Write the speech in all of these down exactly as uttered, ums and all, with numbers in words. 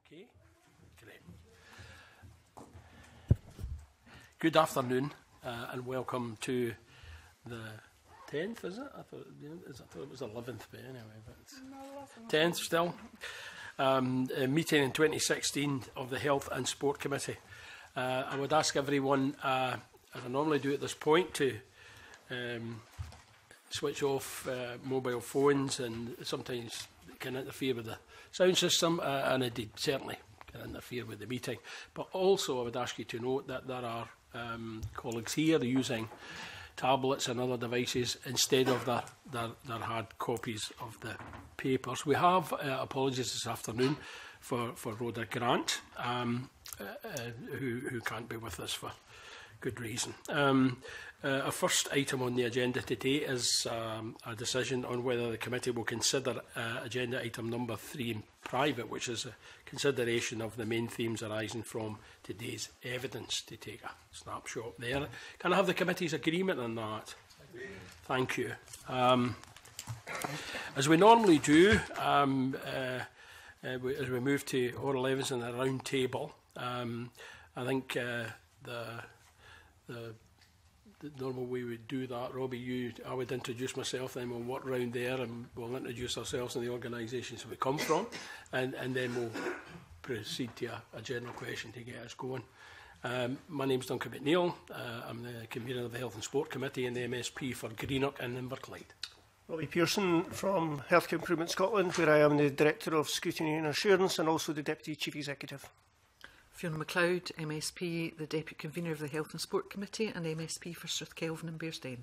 Okay, great. Good afternoon uh, and welcome to the tenth, is it? I thought, you know, I thought it was eleventh, but anyway, but it's tenth still. Um, a meeting in twenty sixteen of the Health and Sport Committee. Uh, I would ask everyone, uh, as I normally do at this point, to um, switch off uh, mobile phones, and sometimes it can interfere with the sound system, uh, and indeed certainly can interfere with the meeting. But also I would ask you to note that there are um, colleagues here using tablets and other devices instead of their, their, their hard copies of the papers. We have uh, apologies this afternoon for, for Rhoda Grant, um, uh, uh, who, who can't be with us for good reason. Um, uh, our first item on the agenda today is um, a decision on whether the committee will consider uh, agenda item number three in private, which is a consideration of the main themes arising from today's evidence, to take a snapshot there. Can I have the committee's agreement on that? Agreed. Thank you. Um, as we normally do, um, uh, uh, we, as we move to oral evidence in the round table, um, I think uh, the The, the normal way we would do that, Robbie, you, I would introduce myself, then we'll work round there and we'll introduce ourselves and the organisations we come from, and, and then we'll proceed to a, a general question to get us going. Um, my name's Duncan McNeill. Uh, I'm the convener of the Health and Sport Committee and the M S P for Greenock and Inverclyde. Robbie Pearson from Healthcare Improvement Scotland, where I am the Director of Scrutiny and Assurance and also the Deputy Chief Executive. Fiona MacLeod, M S P, the Deputy Convener of the Health and Sport Committee and M S P for South Kelvin and Bearsden.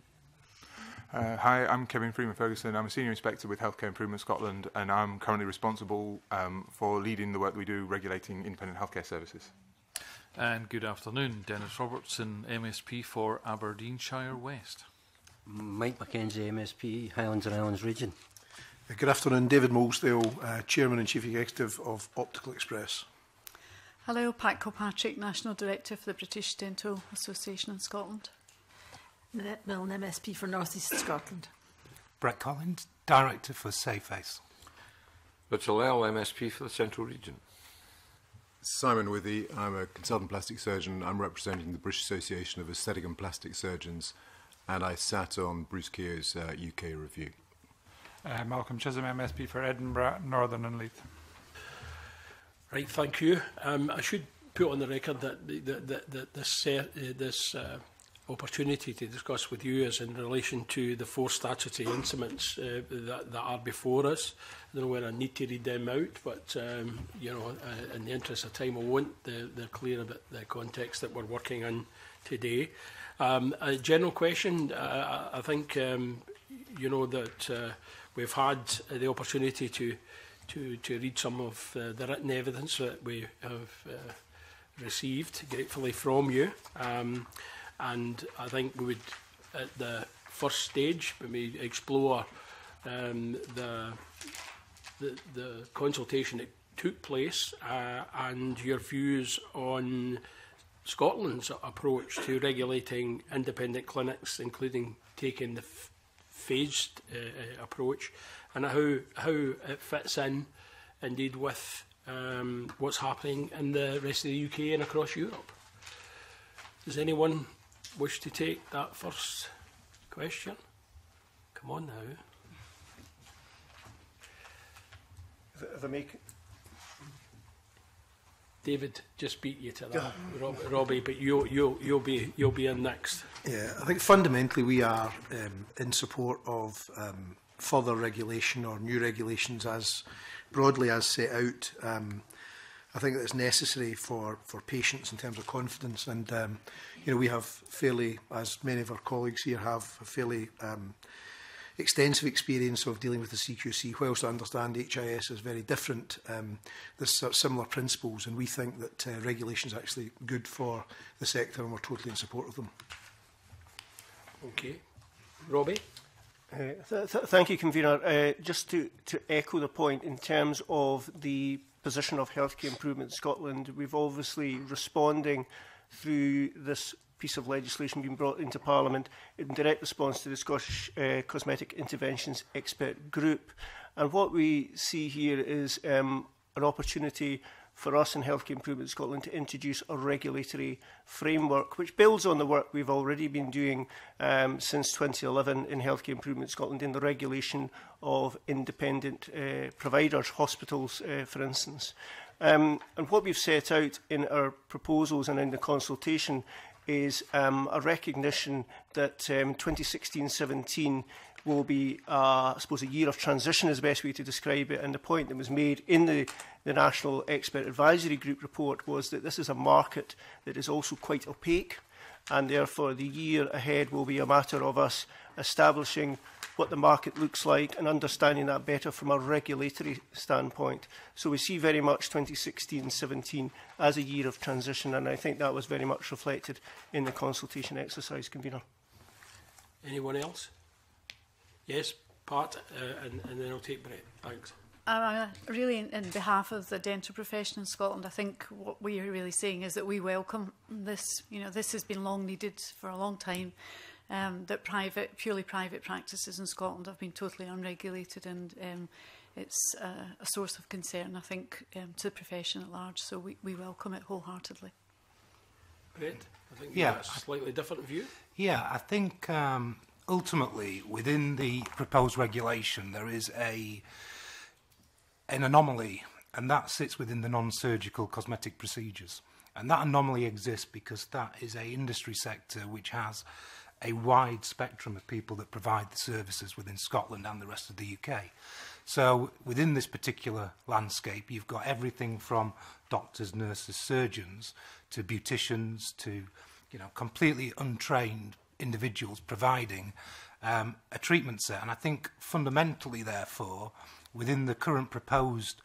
Uh, hi, I'm Kevin Freeman-Ferguson. I'm a Senior Inspector with Healthcare Improvement Scotland, and I'm currently responsible um, for leading the work we do regulating independent healthcare services. And good afternoon, Dennis Robertson, M S P for Aberdeenshire West. Mike Mackenzie, M S P, Highlands and Islands Region. Good afternoon, David Moulsdale, uh, Chairman and Chief Executive of Optical Express. Hello, Pat Kilpatrick, National Director for the British Dental Association in Scotland. Nanette Milne, M S P for North East Scotland. Brett Collins, Director for Safeface. Richard Lell, M S P for the Central Region. Simon Withy, I'm a consultant plastic surgeon. I'm representing the British Association of Aesthetic and Plastic Surgeons, and I sat on Bruce Keogh's uh, U K review. Uh, Malcolm Chisholm, M S P for Edinburgh, Northern and Leith. Right, thank you. Um, I should put on the record that, that, that, that this, uh, this uh, opportunity to discuss with you is in relation to the four statutory instruments uh, that, that are before us. I don't know whether I need to read them out, but um, you know, uh, in the interest of time, I won't. They're, they're clear about the context that we're working on today. Um, a general question, uh, I think um, you know that uh, we've had the opportunity to To, to read some of uh, the written evidence that we have uh, received gratefully from you, um, and I think we would at the first stage we may explore um, the, the the consultation that took place uh, and your views on Scotland's approach to regulating independent clinics, including taking the f phased uh, approach, and how how it fits in, indeed, with um, what's happening in the rest of the U K and across Europe. Does anyone wish to take that first question? Come on now. If I make David, just beat you to that, yeah. Rob, Robbie, but you'll you'll you'll be you'll be in next. Yeah, I think fundamentally we are um, in support of um, further regulation or new regulations as broadly as set out. Um, I think that it's necessary for for patients in terms of confidence, and um, you know, we have fairly, as many of our colleagues here have, a fairly um, extensive experience of dealing with the C Q C. Whilst I understand H I S is very different, um, there's similar principles, and we think that uh, regulation is actually good for the sector, and we're totally in support of them. Okay, Robbie. Uh, th th thank you, Convener. Uh, just to, to echo the point in terms of the position of Healthcare Improvement Scotland, we've obviously responding through this piece of legislation being brought into Parliament in direct response to the Scottish uh, Cosmetic Interventions Expert Group. And what we see here is um, an opportunity for us in Healthcare Improvement Scotland to introduce a regulatory framework which builds on the work we've already been doing um, since twenty eleven in Healthcare Improvement Scotland in the regulation of independent uh, providers, hospitals, uh, for instance. Um, and what we've set out in our proposals and in the consultation is um, a recognition that um, twenty sixteen seventeen will be, uh, I suppose, a year of transition is the best way to describe it. And the point that was made in the, the National Expert Advisory Group report was that this is a market that is also quite opaque, and therefore the year ahead will be a matter of us establishing what the market looks like and understanding that better from a regulatory standpoint. So we see very much twenty sixteen seventeen as a year of transition, and I think that was very much reflected in the consultation exercise, Convener. Anyone else? Yes, Pat, uh, and, and then I'll take Brett. Thanks. Uh, really, in, in behalf of the dental profession in Scotland, I think what we are really saying is that we welcome this. You know, this has been long needed for a long time. Um, that private, purely private practices in Scotland have been totally unregulated, and um, it's uh, a source of concern, I think, um, to the profession at large. So we, we welcome it wholeheartedly. Brett, I think yeah, you've got a slightly different view. Yeah, I think um, ultimately within the proposed regulation there is a an anomaly, and that sits within the non-surgical cosmetic procedures. And that anomaly exists because that is a industry sector which has a wide spectrum of people that provide the services within Scotland and the rest of the U K. So within this particular landscape, you've got everything from doctors, nurses, surgeons, to beauticians, to you know completely untrained individuals providing um, a treatment set. And I think fundamentally, therefore, within the current proposed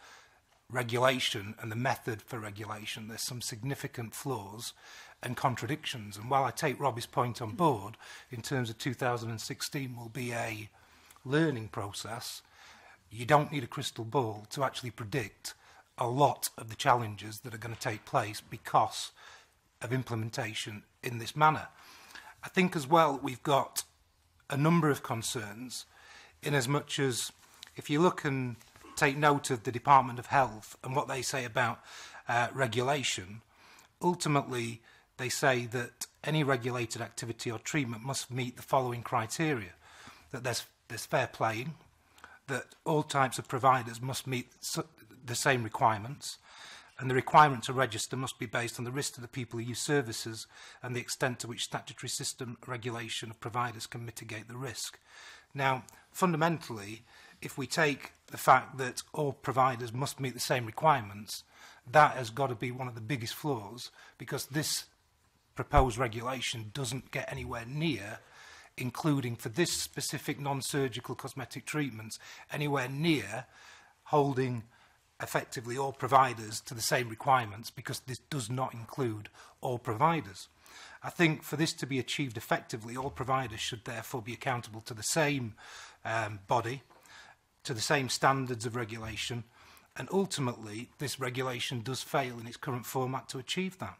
regulation and the method for regulation, there's some significant flaws and contradictions. And while I take Robbie's point on board, in terms of two thousand sixteen will be a learning process, you don't need a crystal ball to actually predict a lot of the challenges that are going to take place because of implementation in this manner. I think as well we've got a number of concerns, in as much as if you look and take note of the Department of Health and what they say about uh, regulation, ultimately they say that any regulated activity or treatment must meet the following criteria: that there's, there's fair playing, that all types of providers must meet the same requirements, and the requirement to register must be based on the risk to the people who use services and the extent to which statutory system regulation of providers can mitigate the risk. Now, fundamentally, if we take the fact that all providers must meet the same requirements, that has got to be one of the biggest flaws, because this proposed regulation doesn't get anywhere near including for this specific non-surgical cosmetic treatments anywhere near holding effectively all providers to the same requirements, because this does not include all providers. I think for this to be achieved effectively, all providers should therefore be accountable to the same um, body, to the same standards of regulation, and ultimately this regulation does fail in its current format to achieve that.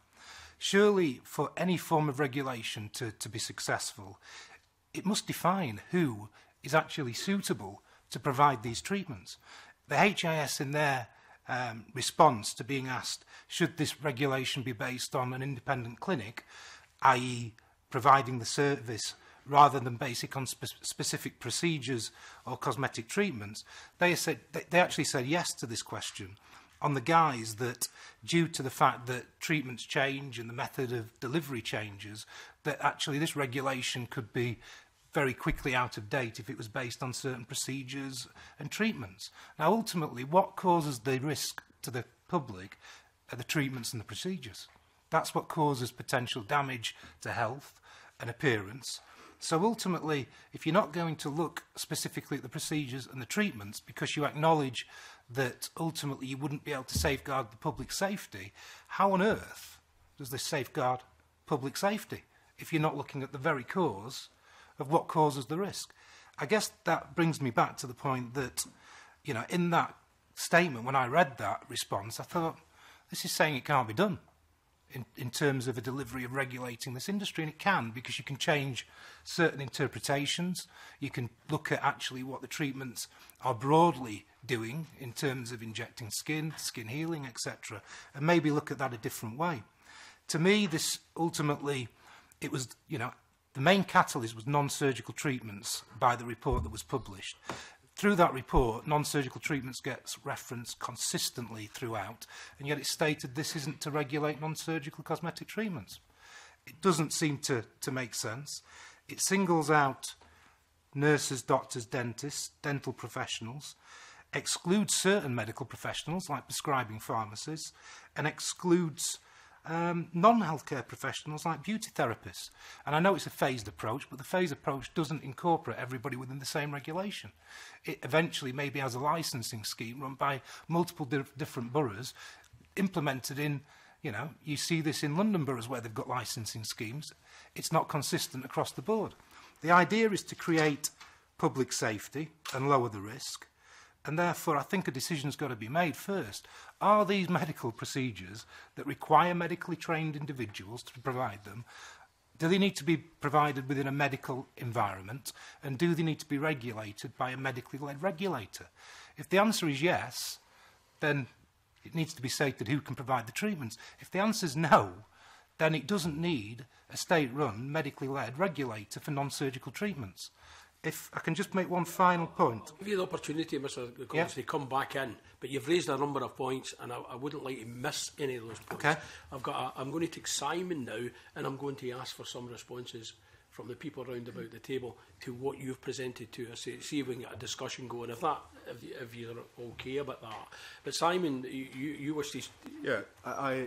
Surely for any form of regulation to, to be successful, it must define who is actually suitable to provide these treatments. The H I S, in their um, response to being asked, should this regulation be based on an independent clinic, that is providing the service rather than basic on spe specific procedures or cosmetic treatments, they, said, they, they actually said yes to this question on the guise that due to the fact that treatments change and the method of delivery changes, that actually this regulation could be very quickly out of date if it was based on certain procedures and treatments. Now, ultimately, what causes the risk to the public are the treatments and the procedures. That's what causes potential damage to health and appearance. So ultimately, if you're not going to look specifically at the procedures and the treatments because you acknowledge that ultimately you wouldn't be able to safeguard the public safety, how on earth does this safeguard public safety if you're not looking at the very cause of what causes the risk? I guess that brings me back to the point that, you know, in that statement, when I read that response, I thought, this is saying it can't be done. in, in terms of a delivery of regulating this industry, and it can, because you can change certain interpretations. You can look at actually what the treatments are broadly doing in terms of injecting skin, skin healing, et cetera, and maybe look at that a different way. To me, this ultimately, it was, you know, the main catalyst was non-surgical treatments by the report that was published. Through that report, non-surgical treatments gets referenced consistently throughout, and yet it's stated this isn't to regulate non-surgical cosmetic treatments. It doesn't seem to, to make sense. It singles out nurses, doctors, dentists, dental professionals, excludes certain medical professionals like prescribing pharmacists, and excludes um, non-healthcare professionals like beauty therapists. And I know it's a phased approach, but the phased approach doesn't incorporate everybody within the same regulation. It eventually maybe has a licensing scheme run by multiple di different boroughs, implemented in, you know, you see this in London boroughs where they've got licensing schemes. It's not consistent across the board. The idea is to create public safety and lower the risk. And therefore, I think a decision's got to be made first. Are these medical procedures that require medically trained individuals to provide them, do they need to be provided within a medical environment? And do they need to be regulated by a medically led regulator? If the answer is yes, then it needs to be stated who can provide the treatments. If the answer is no, then it doesn't need a state-run, medically led regulator for non-surgical treatments. If I can just make one final point. I'll give you the opportunity, Mister Collins, yeah. to come back in, but you've raised a number of points, and I, I wouldn't like to miss any of those points. Okay. I've got. A, I'm going to take Simon now, and I'm going to ask for some responses from the people round about the table to what you've presented to us. See if we can get a discussion going. If that, if, you, if you're okay about that. But Simon, you, you wish to. Yeah, I.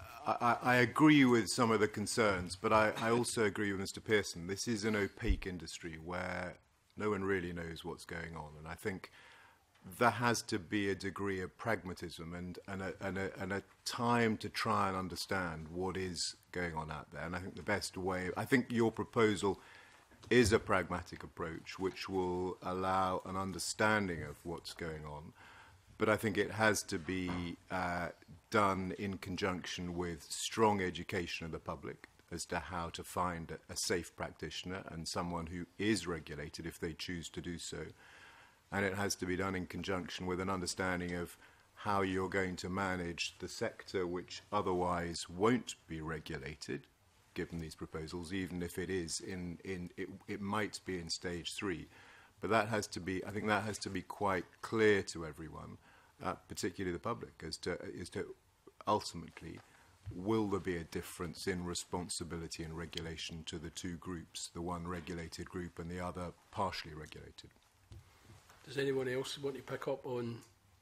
I, I agree with some of the concerns, but I, I also agree with Mister Pearson. This is an opaque industry where no one really knows what's going on, and I think there has to be a degree of pragmatism and, and, a, and, a, and a time to try and understand what is going on out there. And I think the best way, I think your proposal is a pragmatic approach which will allow an understanding of what's going on, but I think it has to be uh, done in conjunction with strong education of the public as to how to find a, a safe practitioner and someone who is regulated if they choose to do so. And it has to be done in conjunction with an understanding of how you're going to manage the sector which otherwise won't be regulated, given these proposals, even if it is in, in it, it might be in stage three. But that has to be, I think that has to be quite clear to everyone, uh, particularly the public, as to, as to ultimately, will there be a difference in responsibility and regulation to the two groups, the one regulated group and the other partially regulated? Does anyone else want to pick up on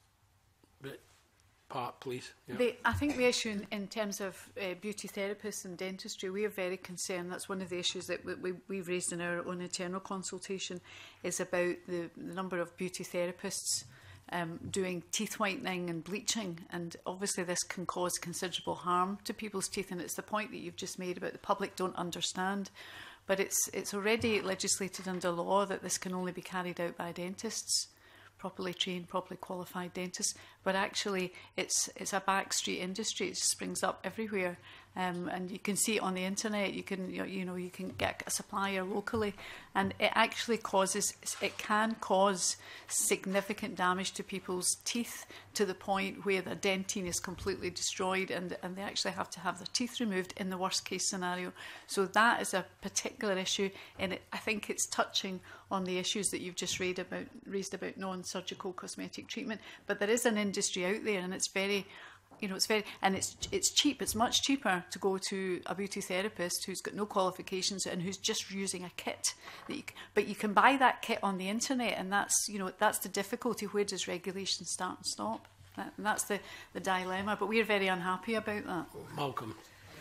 that part, please? Yeah. The, I think the issue in, in terms of uh, beauty therapists and dentistry, we are very concerned. That's one of the issues that we, we, we've raised in our own internal consultation, is about the, the number of beauty therapists Um, doing teeth whitening and bleaching, and obviously this can cause considerable harm to people's teeth, and it's the point that you've just made about the public don't understand, but it's it's already legislated under law that this can only be carried out by dentists, properly trained, properly qualified dentists, but actually it's it's a backstreet industry. It springs up everywhere, um, and you can see it on the internet. You can you know, you know you can get a supplier locally, and it actually causes it can cause significant damage to people's teeth, to the point where the dentine is completely destroyed, and and they actually have to have their teeth removed in the worst case scenario. So that is a particular issue, and it, I think it's touching on the issues that you've just raised about raised about non-surgical cosmetic treatment. But there is an industry out there, and it's very, you know, it's very, and it's it's cheap. It's much cheaper to go to a beauty therapist who's got no qualifications and who's just using a kit. That you, but you can buy that kit on the internet, and that's, you know, that's the difficulty. Where does regulation start and stop? That, and that's the the dilemma. But we're very unhappy about that. Malcolm,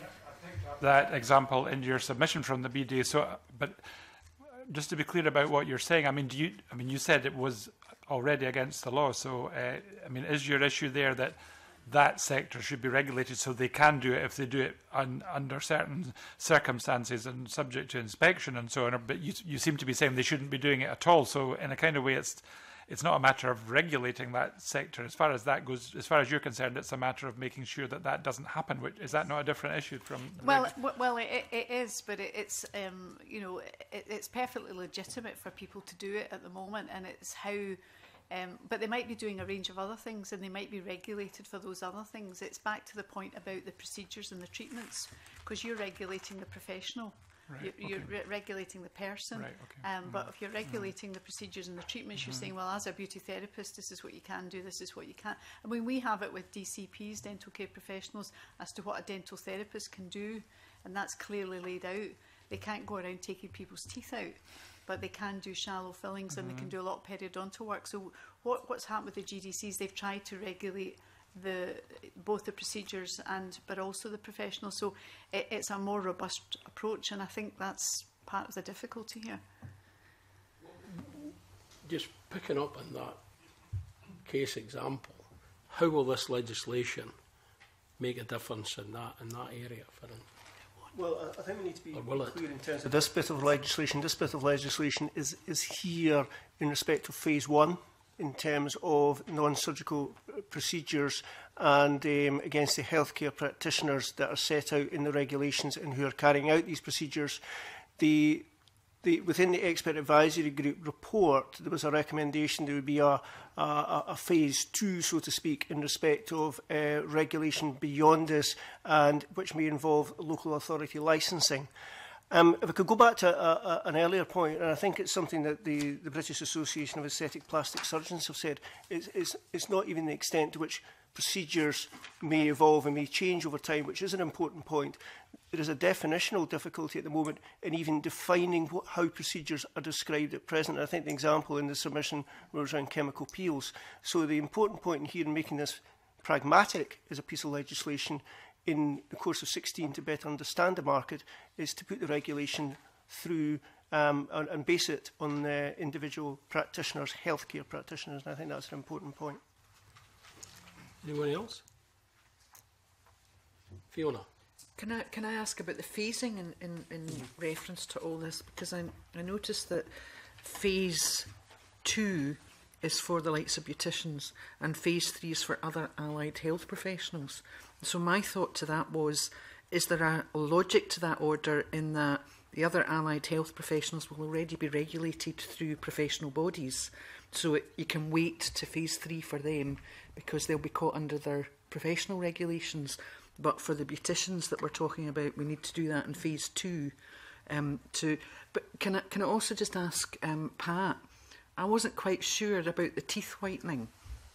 that example in your submission from the B D A. So, but just to be clear about what you're saying, I mean, do you? I mean, you said it was already against the law. So, uh, I mean, is your issue there that that sector should be regulated so they can do it if they do it un, under certain circumstances and subject to inspection and so on? But you, you seem to be saying they shouldn't be doing it at all. So, in a kind of way, it's it's not a matter of regulating that sector. As far as that goes, as far as you're concerned, it's a matter of making sure that that doesn't happen. Which, is that not a different issue from? Well, w well, it, it is, but it, it's um, you know, it, it's perfectly legitimate for people to do it at the moment, and it's how. Um, but they might be doing a range of other things, and they might be regulated for those other things. It's back to the point about the procedures and the treatments, because you're regulating the professional. Right, you're okay. you're re regulating the person, right, okay. um, mm. but if you're regulating mm. the procedures and the treatments, you're mm. saying, well, as a beauty therapist, this is what you can do, this is what you can't. I mean, we have it with D C Ps, dental care professionals, as to what a dental therapist can do, and that's clearly laid out. They can't go around taking people's teeth out, but they can do shallow fillings, mm. and they can do a lot of periodontal work. So what, what's happened with the G D Cs, they've tried to regulate the both the procedures and but also the professionals, so it, it's a more robust approach, and I think that's part of the difficulty here. Just picking up on that case example, how will this legislation make a difference in that in that area for instance? Well, I think we need to be clear in terms of this bit of legislation. This bit of legislation is is here in respect of phase one, in terms of non-surgical procedures and um, against the healthcare practitioners that are set out in the regulations and who are carrying out these procedures. The, the, within the expert advisory group report, there was a recommendation there would be a, a, a phase two, so to speak, in respect of uh, regulation beyond this, and which may involve local authority licensing. Um, if I could go back to a, a, an earlier point, and I think it's something that the, the British Association of Aesthetic Plastic Surgeons have said, it's, it's, it's not even the extent to which procedures may evolve and may change over time, which is an important point. There is a definitional difficulty at the moment in even defining what, how procedures are described at present. And I think the example in the submission was around chemical peels. So the important point here in making this pragmatic as a piece of legislation in the course of sixteen to better understand the market is to put the regulation through um, and, and base it on the individual practitioners, healthcare practitioners, and I think that's an important point. Anyone else? Fiona? Can I, can I ask about the phasing in, in, in mm-hmm. reference to all this? Because I, I noticed that phase two is for the likes of beauticians and phase three is for other allied health professionals. So my thought to that was, is there a logic to that order in that the other allied health professionals will already be regulated through professional bodies? So it, you can wait to phase three for them because they'll be caught under their professional regulations. But for the beauticians that we're talking about, we need to do that in phase two. Um, to, but can I, can I also just ask um, Pat, I wasn't quite sure about the teeth whitening.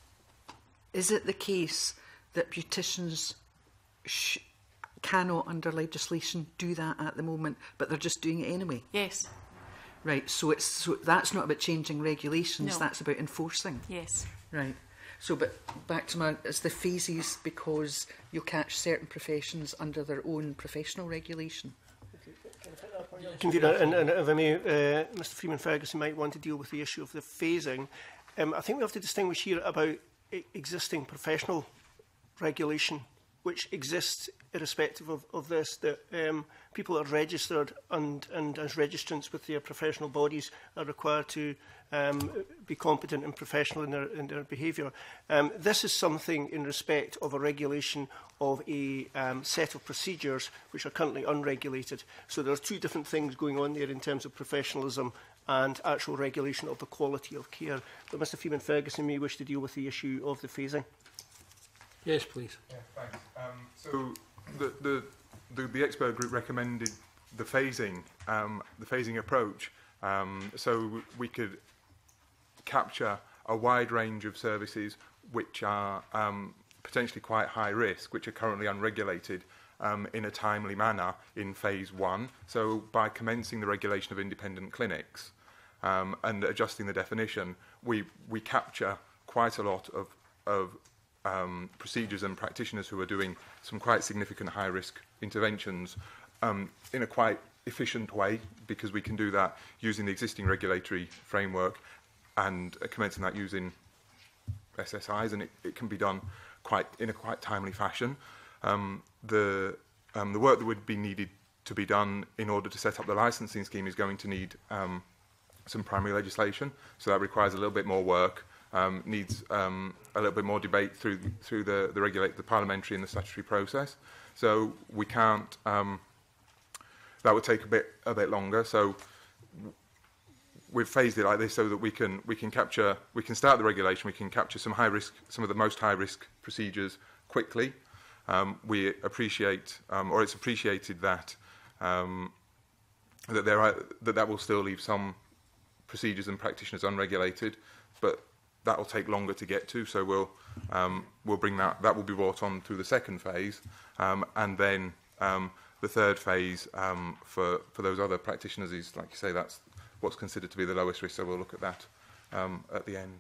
Is it the case that beauticians sh cannot, under legislation, do that at the moment, but they're just doing it anyway? Yes. Right, so it's so that's not about changing regulations, No. That's about enforcing. Yes. Right. So, but back to my, it's the phases because you'll catch certain professions under their own professional regulation. Convener, and, and if I may, uh, Mr Freeman-Ferguson might want to deal with the issue of the phasing. Um, I think we have to distinguish here about e existing professional regulation, which exists irrespective of, of this, that um, people are registered and, and as registrants with their professional bodies are required to um, be competent and professional in their, in their behaviour. Um, this is something in respect of a regulation of a um, set of procedures which are currently unregulated. So there are two different things going on there in terms of professionalism and actual regulation of the quality of care. But Mr Freeman-Ferguson may wish to deal with the issue of the phasing. Yes, please. Yeah, thanks. Um, so the, the, the, the expert group recommended the phasing, um, the phasing approach, um, so we could capture a wide range of services which are um, potentially quite high risk, which are currently unregulated, um, in a timely manner in phase one. So by commencing the regulation of independent clinics um, and adjusting the definition, we, we capture quite a lot of, of Um, procedures and practitioners who are doing some quite significant high-risk interventions um, in a quite efficient way, because we can do that using the existing regulatory framework and uh, commencing that using S S Is, and it, it can be done quite in a quite timely fashion. Um, the, um, the work that would be needed to be done in order to set up the licensing scheme is going to need um, some primary legislation, so that requires a little bit more work, um, needs um, a little bit more debate through through the the regulate the parliamentary and the statutory process. So we can't. Um, that would take a bit a bit longer. So we've phased it like this so that we can we can capture we can start the regulation. We can capture some high risk, some of the most high risk procedures quickly. Um, we appreciate, um, or it's appreciated that um, that there are that that will still leave some procedures and practitioners unregulated, but that will take longer to get to. So we'll um, we'll bring that that will be brought on through the second phase, um, and then um, the third phase um, for for those other practitioners is, like you say, that's what's considered to be the lowest risk. So we'll look at that um, at the end.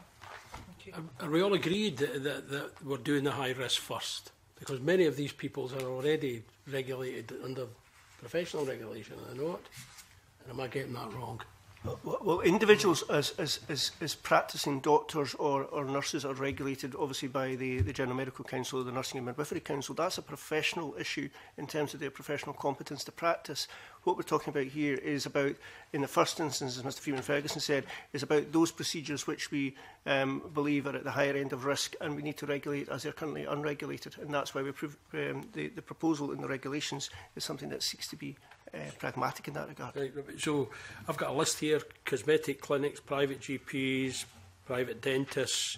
Are we all agreed that, that, that we're doing the high risk first? Because many of these peoples are already regulated under professional regulation, are they not? And am I getting that wrong? Well, well, individuals as, as, as, as practising doctors or, or nurses are regulated obviously by the, the General Medical Council or the Nursing and Midwifery Council. That's a professional issue in terms of their professional competence to practice. What we're talking about here is about, in the first instance, as Mr Freeman-Ferguson said, is about those procedures which we um, believe are at the higher end of risk and we need to regulate as they're currently unregulated. And that's why we prov um, the, the proposal in the regulations is something that seeks to be Uh, pragmatic in that regard. Right, so I've got a list here: cosmetic clinics, private G Ps, private dentists,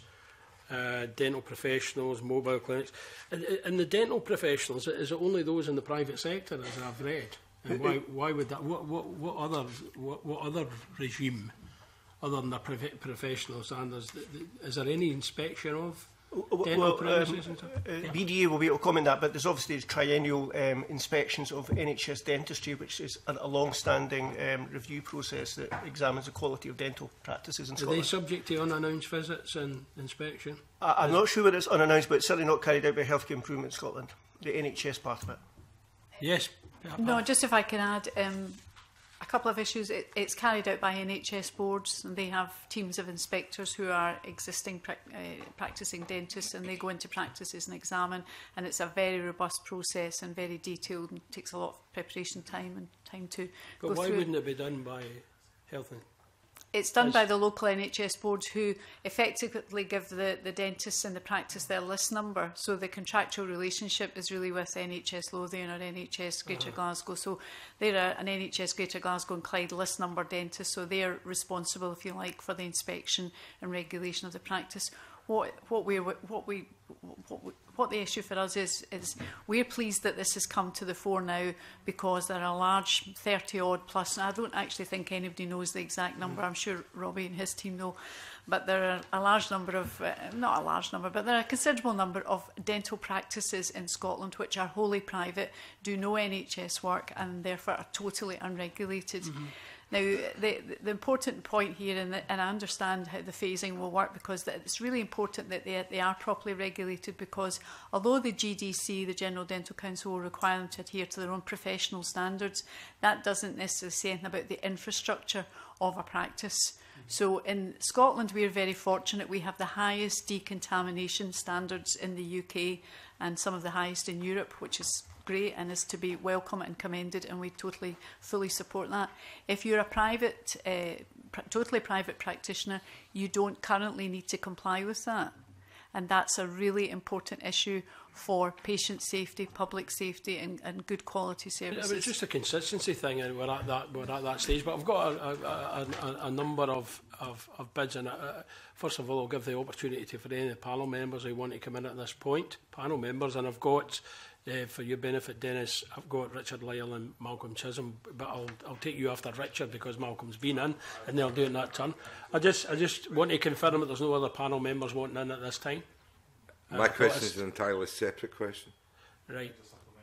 uh, dental professionals, mobile clinics. And, and the dental professionals, is it only those in the private sector, as I've read? And why, why would that? What, what, what other, what, what other regime, other than the prof professional standards, is there any inspection of? Well, um, uh, B D A will be able to comment that, but there's obviously triennial um, inspections of N H S dentistry, which is a, a long-standing um, review process that examines the quality of dental practices in Scotland. Are they subject to unannounced visits and inspection? I, I'm not sure whether it's unannounced, but it's certainly not carried out by Healthcare Improvement Scotland, the N H S part of it. Yes. No, just if I can add um, a couple of issues. It, it's carried out by N H S boards, and they have teams of inspectors who are existing pra uh, practising dentists, and they go into practices and examine, and it's a very robust process and very detailed and takes a lot of preparation time and time to but go why through. Wouldn't it be done by Health and It's done by the local N H S boards, who effectively give the, the dentists in the practice their list number. So the contractual relationship is really with N H S Lothian or N H S Greater uh-huh. Glasgow. So they're a, an N H S Greater Glasgow and Clyde list number dentist. So they're responsible, if you like, for the inspection and regulation of the practice. What, what, we, what, we, what, we, what the issue for us is, is we're pleased that this has come to the fore now, because there are a large thirty odd plus, and I don't actually think anybody knows the exact number. I'm sure Robbie and his team know, but there are a large number of, uh, not a large number, but there are a considerable number of dental practices in Scotland which are wholly private, do no N H S work, and therefore are totally unregulated. Mm-hmm. Now, the, the important point here, and, the, and I understand how the phasing will work, because it's really important that they, they are properly regulated, because although the G D C, the General Dental Council, will require them to adhere to their own professional standards, that doesn't necessarily say anything about the infrastructure of a practice. So in Scotland, we are very fortunate. We have the highest decontamination standards in the U K and some of the highest in Europe, which is great and is to be welcome and commended, and we totally, fully support that. If you're a private, uh, pr totally private practitioner, you don't currently need to comply with that. And that's a really important issue for patient safety, public safety, and, and good quality services. It's just a consistency thing, and we're at that, we're at that stage. But I've got a, a, a, a number of, of, of bids, and uh, first of all, I'll give the opportunity to, for any of the panel members who want to come in at this point, panel members, and I've got, uh, for your benefit, Dennis, I've got Richard Lyle and Malcolm Chisholm, but I'll, I'll take you after Richard because Malcolm's been in, and they'll do it in that turn. I just, I just want to confirm that there's no other panel members wanting in at this time. My uh, question is an entirely separate question. Right.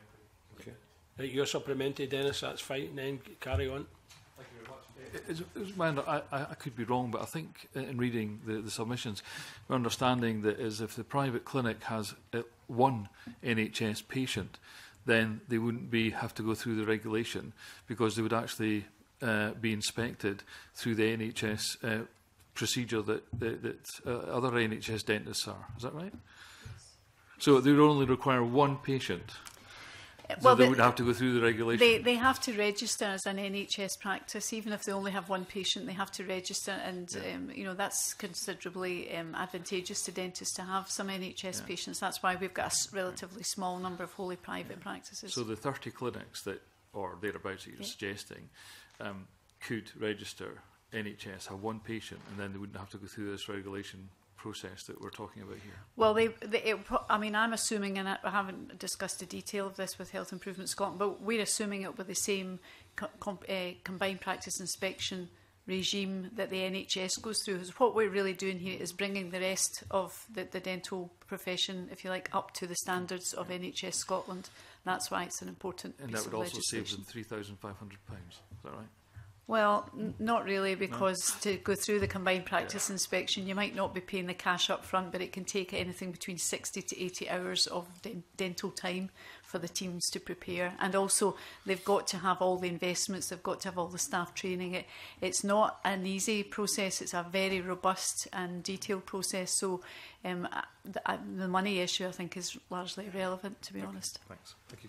Okay. Right, you're supplementary, Dennis, that's fine, then carry on. Thank you very much. It's, it's my, I, I could be wrong, but I think in reading the, the submissions, my understanding that is if the private clinic has uh, one N H S patient, then they wouldn't be have to go through the regulation, because they would actually uh, be inspected through the N H S uh, procedure that, that, that uh, other N H S dentists are. Is that right? So they would only require one patient. So well, they the, wouldn't have to go through the regulation? They, they have to register as an N H S practice, even if they only have one patient. They have to register, and yeah. um, you know that's considerably um, advantageous to dentists to have some N H S yeah. patients. That's why we've got a s relatively small number of wholly private yeah. practices. So the thirty clinics that, or thereabouts that you're yeah. suggesting, um, could register N H S, have one patient, and then they wouldn't have to go through this regulation process that we're talking about here? Well, they, they it, I mean, I'm assuming, and I haven't discussed the detail of this with Health Improvement Scotland, but we're assuming it will be the same co com uh, combined practice inspection regime that the N H S goes through. What we're really doing here is bringing the rest of the, the dental profession, if you like, up to the standards of N H S Scotland. That's why it's an important and piece that of would also legislation. save them three thousand five hundred pounds, is that right? Well, n not really, because no. to go through the combined practice yeah. inspection, you might not be paying the cash up front, but it can take anything between sixty to eighty hours of de dental time for the teams to prepare. And also, they've got to have all the investments, they've got to have all the staff training. It, it's not an easy process, it's a very robust and detailed process. So um, the, uh, the money issue, I think, is largely irrelevant, to be okay. honest. Thanks. Thank you.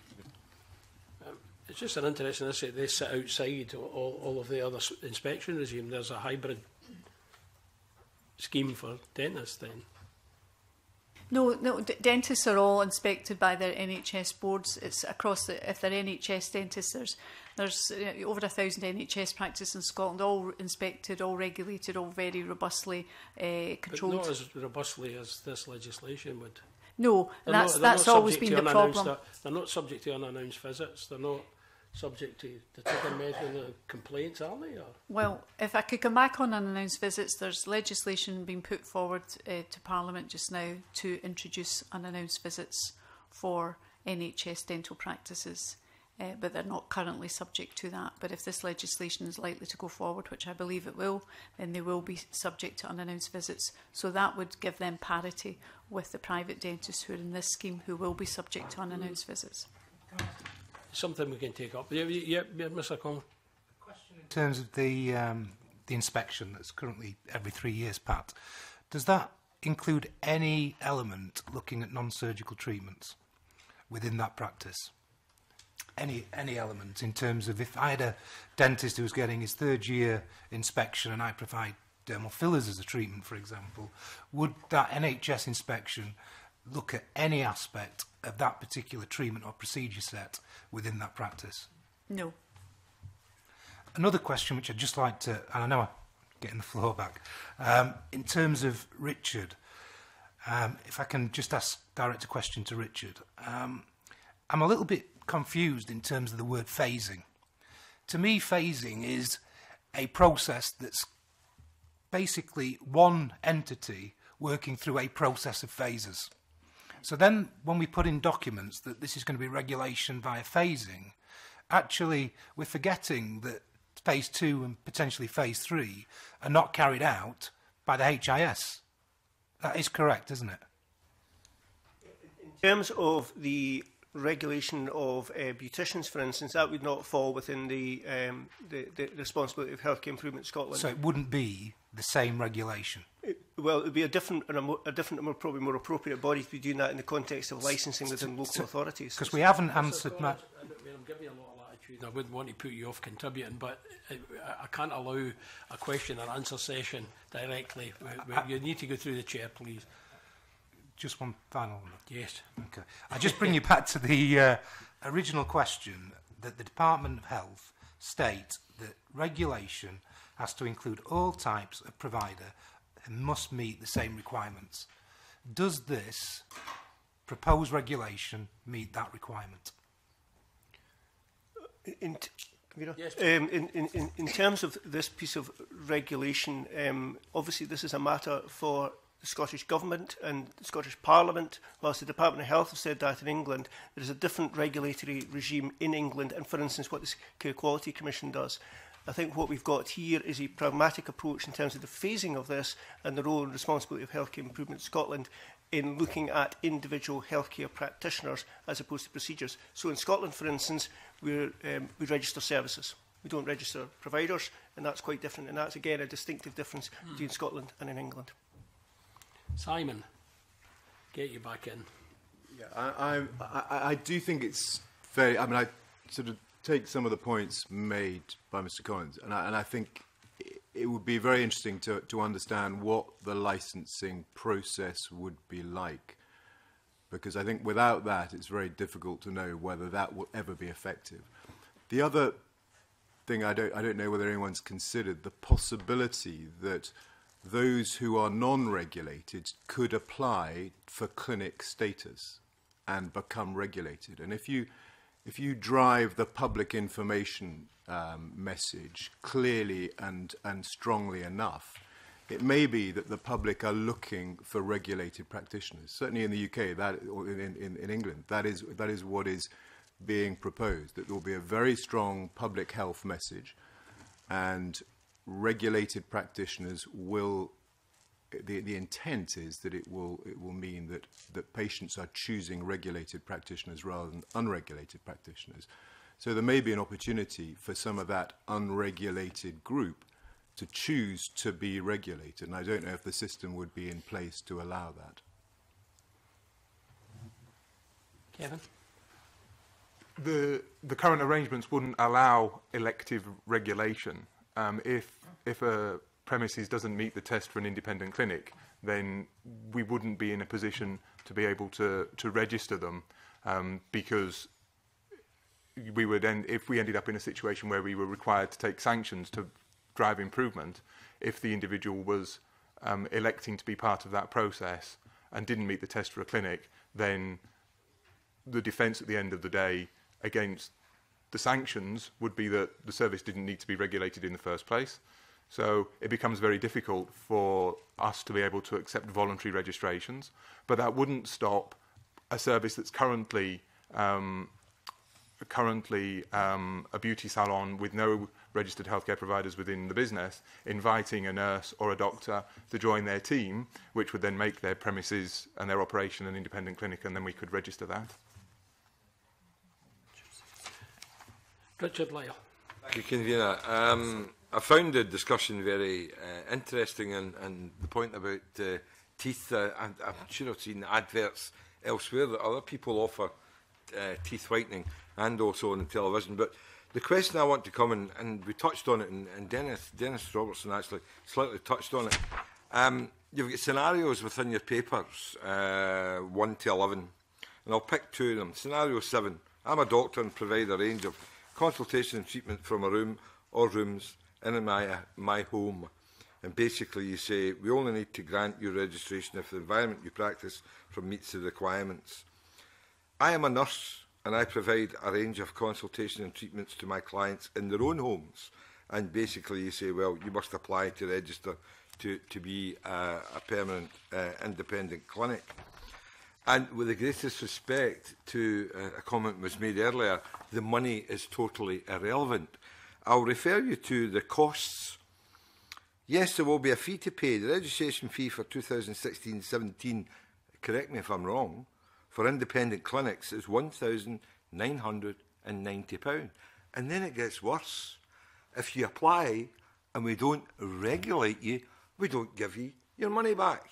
It's just an interesting issue. They sit outside all, all of the other inspection regime. There's a hybrid scheme for dentists then. No, no. D dentists are all inspected by their N H S boards. It's across the. If they're N H S dentists, there's there's uh, over a thousand N H S practices in Scotland, all inspected, all regulated, all very robustly uh, controlled. But not as robustly as this legislation would. No, they're that's not, that's always been the problem. They're, they're not subject to unannounced visits. They're not subject to the trigger method of complaints, are they? Or? Well, if I could come back on unannounced visits, there's legislation being put forward uh, to Parliament just now to introduce unannounced visits for N H S dental practices, uh, but they're not currently subject to that. But if this legislation is likely to go forward, which I believe it will, then they will be subject to unannounced visits. So that would give them parity with the private dentists who are in this scheme, who will be subject to unannounced visits. Something we can take up. Yeah, yeah, yeah Mister Conlon. In terms of the um, the inspection that's currently every three years, Pat, does that include any element looking at non-surgical treatments within that practice? Any any element in terms of, if I had a dentist who was getting his third year inspection and I provide dermal fillers as a treatment, for example, would that N H S inspection look at any aspect of that particular treatment or procedure set within that practice? No. Another question which I'd just like to, and I know I'm getting the floor back, um, in terms of Richard, um, if I can just ask, direct a question to Richard. Um, I'm a little bit confused in terms of the word phasing. To me, phasing is a process that's basically one entity working through a process of phases. So then when we put in documents that this is going to be regulation via phasing, actually we're forgetting that phase two and potentially phase three are not carried out by the H I S. That is correct, isn't it? In terms of the regulation of uh, beauticians, for instance, that would not fall within the, um, the, the responsibility of Healthcare Improvement Scotland. So it wouldn't be the same regulation? It, well, it would be a different, and a, more, a different, and more, probably more appropriate body to be doing that in the context of licensing within local so, authorities. Because we haven't answered... I'm giving you a lot of latitude. I wouldn't want to put you off contributing, but I, I can't allow a question and answer session directly. We, we, you need to go through the chair, please. Just one final one. Yes. Okay. I just bring you back to the uh, original question that the Department of Health state that regulation has to include all types of provider and must meet the same requirements. Does this proposed regulation meet that requirement? In, yes. um, in, in, in terms of this piece of regulation, um, obviously this is a matter for the Scottish Government and the Scottish Parliament. Whilst the Department of Health have said that in England, there is a different regulatory regime in England, and for instance what the Care Quality Commission does. I think what we've got here is a pragmatic approach in terms of the phasing of this and the role and responsibility of Healthcare Improvement Scotland in looking at individual healthcare practitioners as opposed to procedures. So in Scotland, for instance, we're, um, we register services. We don't register providers, and that's quite different, and that's again a distinctive difference mm. between Scotland and in England. Simon, get you back in. Yeah, I, I, I, I do think it's very, I mean, I sort of take some of the points made by Mister Collins, and I, and I think it would be very interesting to, to understand what the licensing process would be like, because I think without that it's very difficult to know whether that will ever be effective. The other thing I don't, I don't know whether anyone's considered the possibility that those who are non-regulated could apply for clinic status and become regulated. And if you, if you drive the public information um, message clearly and, and strongly enough, it may be that the public are looking for regulated practitioners. Certainly in the U K, that, or in, in, in England, that is, that is what is being proposed, that there will be a very strong public health message, and regulated practitioners will, the, the intent is that it will, it will mean that, that patients are choosing regulated practitioners rather than unregulated practitioners. So there may be an opportunity for some of that unregulated group to choose to be regulated, and I don't know if the system would be in place to allow that. Kevin? The, the current arrangements wouldn't allow elective regulation. Um, if, if a premises doesn't meet the test for an independent clinic, then we wouldn't be in a position to be able to, to register them, um, because we would end, if we ended up in a situation where we were required to take sanctions to drive improvement, if the individual was um, electing to be part of that process and didn't meet the test for a clinic, then the defence at the end of the day against the sanctions would be that the service didn't need to be regulated in the first place. So it becomes very difficult for us to be able to accept voluntary registrations, but that wouldn't stop a service that's currently um, currently um, a beauty salon with no registered healthcare providers within the business, inviting a nurse or a doctor to join their team, which would then make their premises and their operation an independent clinic, and then we could register that. Richard Lyle. Thank you, Convener. Um, I found the discussion very uh, interesting, and, and the point about uh, teeth. Uh, I'm, I'm sure I've seen adverts elsewhere that other people offer uh, teeth whitening, and also on the television. But the question I want to come in, and we touched on it, and, and Dennis, Dennis Robertson actually slightly touched on it. Um, you've got scenarios within your papers, uh, one to eleven, and I'll pick two of them. Scenario seven: I'm a doctor and provide a range of consultation and treatment from a room or rooms in my, uh, my home. And basically you say, we only need to grant you registration if the environment you practice from meets the requirements. I am a nurse and I provide a range of consultation and treatments to my clients in their own homes. And basically you say, well, you must apply to register to, to be uh, a permanent uh, independent clinic. And with the greatest respect to uh, a comment was made earlier, the money is totally irrelevant. I'll refer you to the costs. Yes, there will be a fee to pay. The registration fee for two thousand sixteen seventeen, correct me if I'm wrong, for independent clinics is one thousand nine hundred and ninety pounds. And then it gets worse. If you apply and we don't regulate you, we don't give you your money back.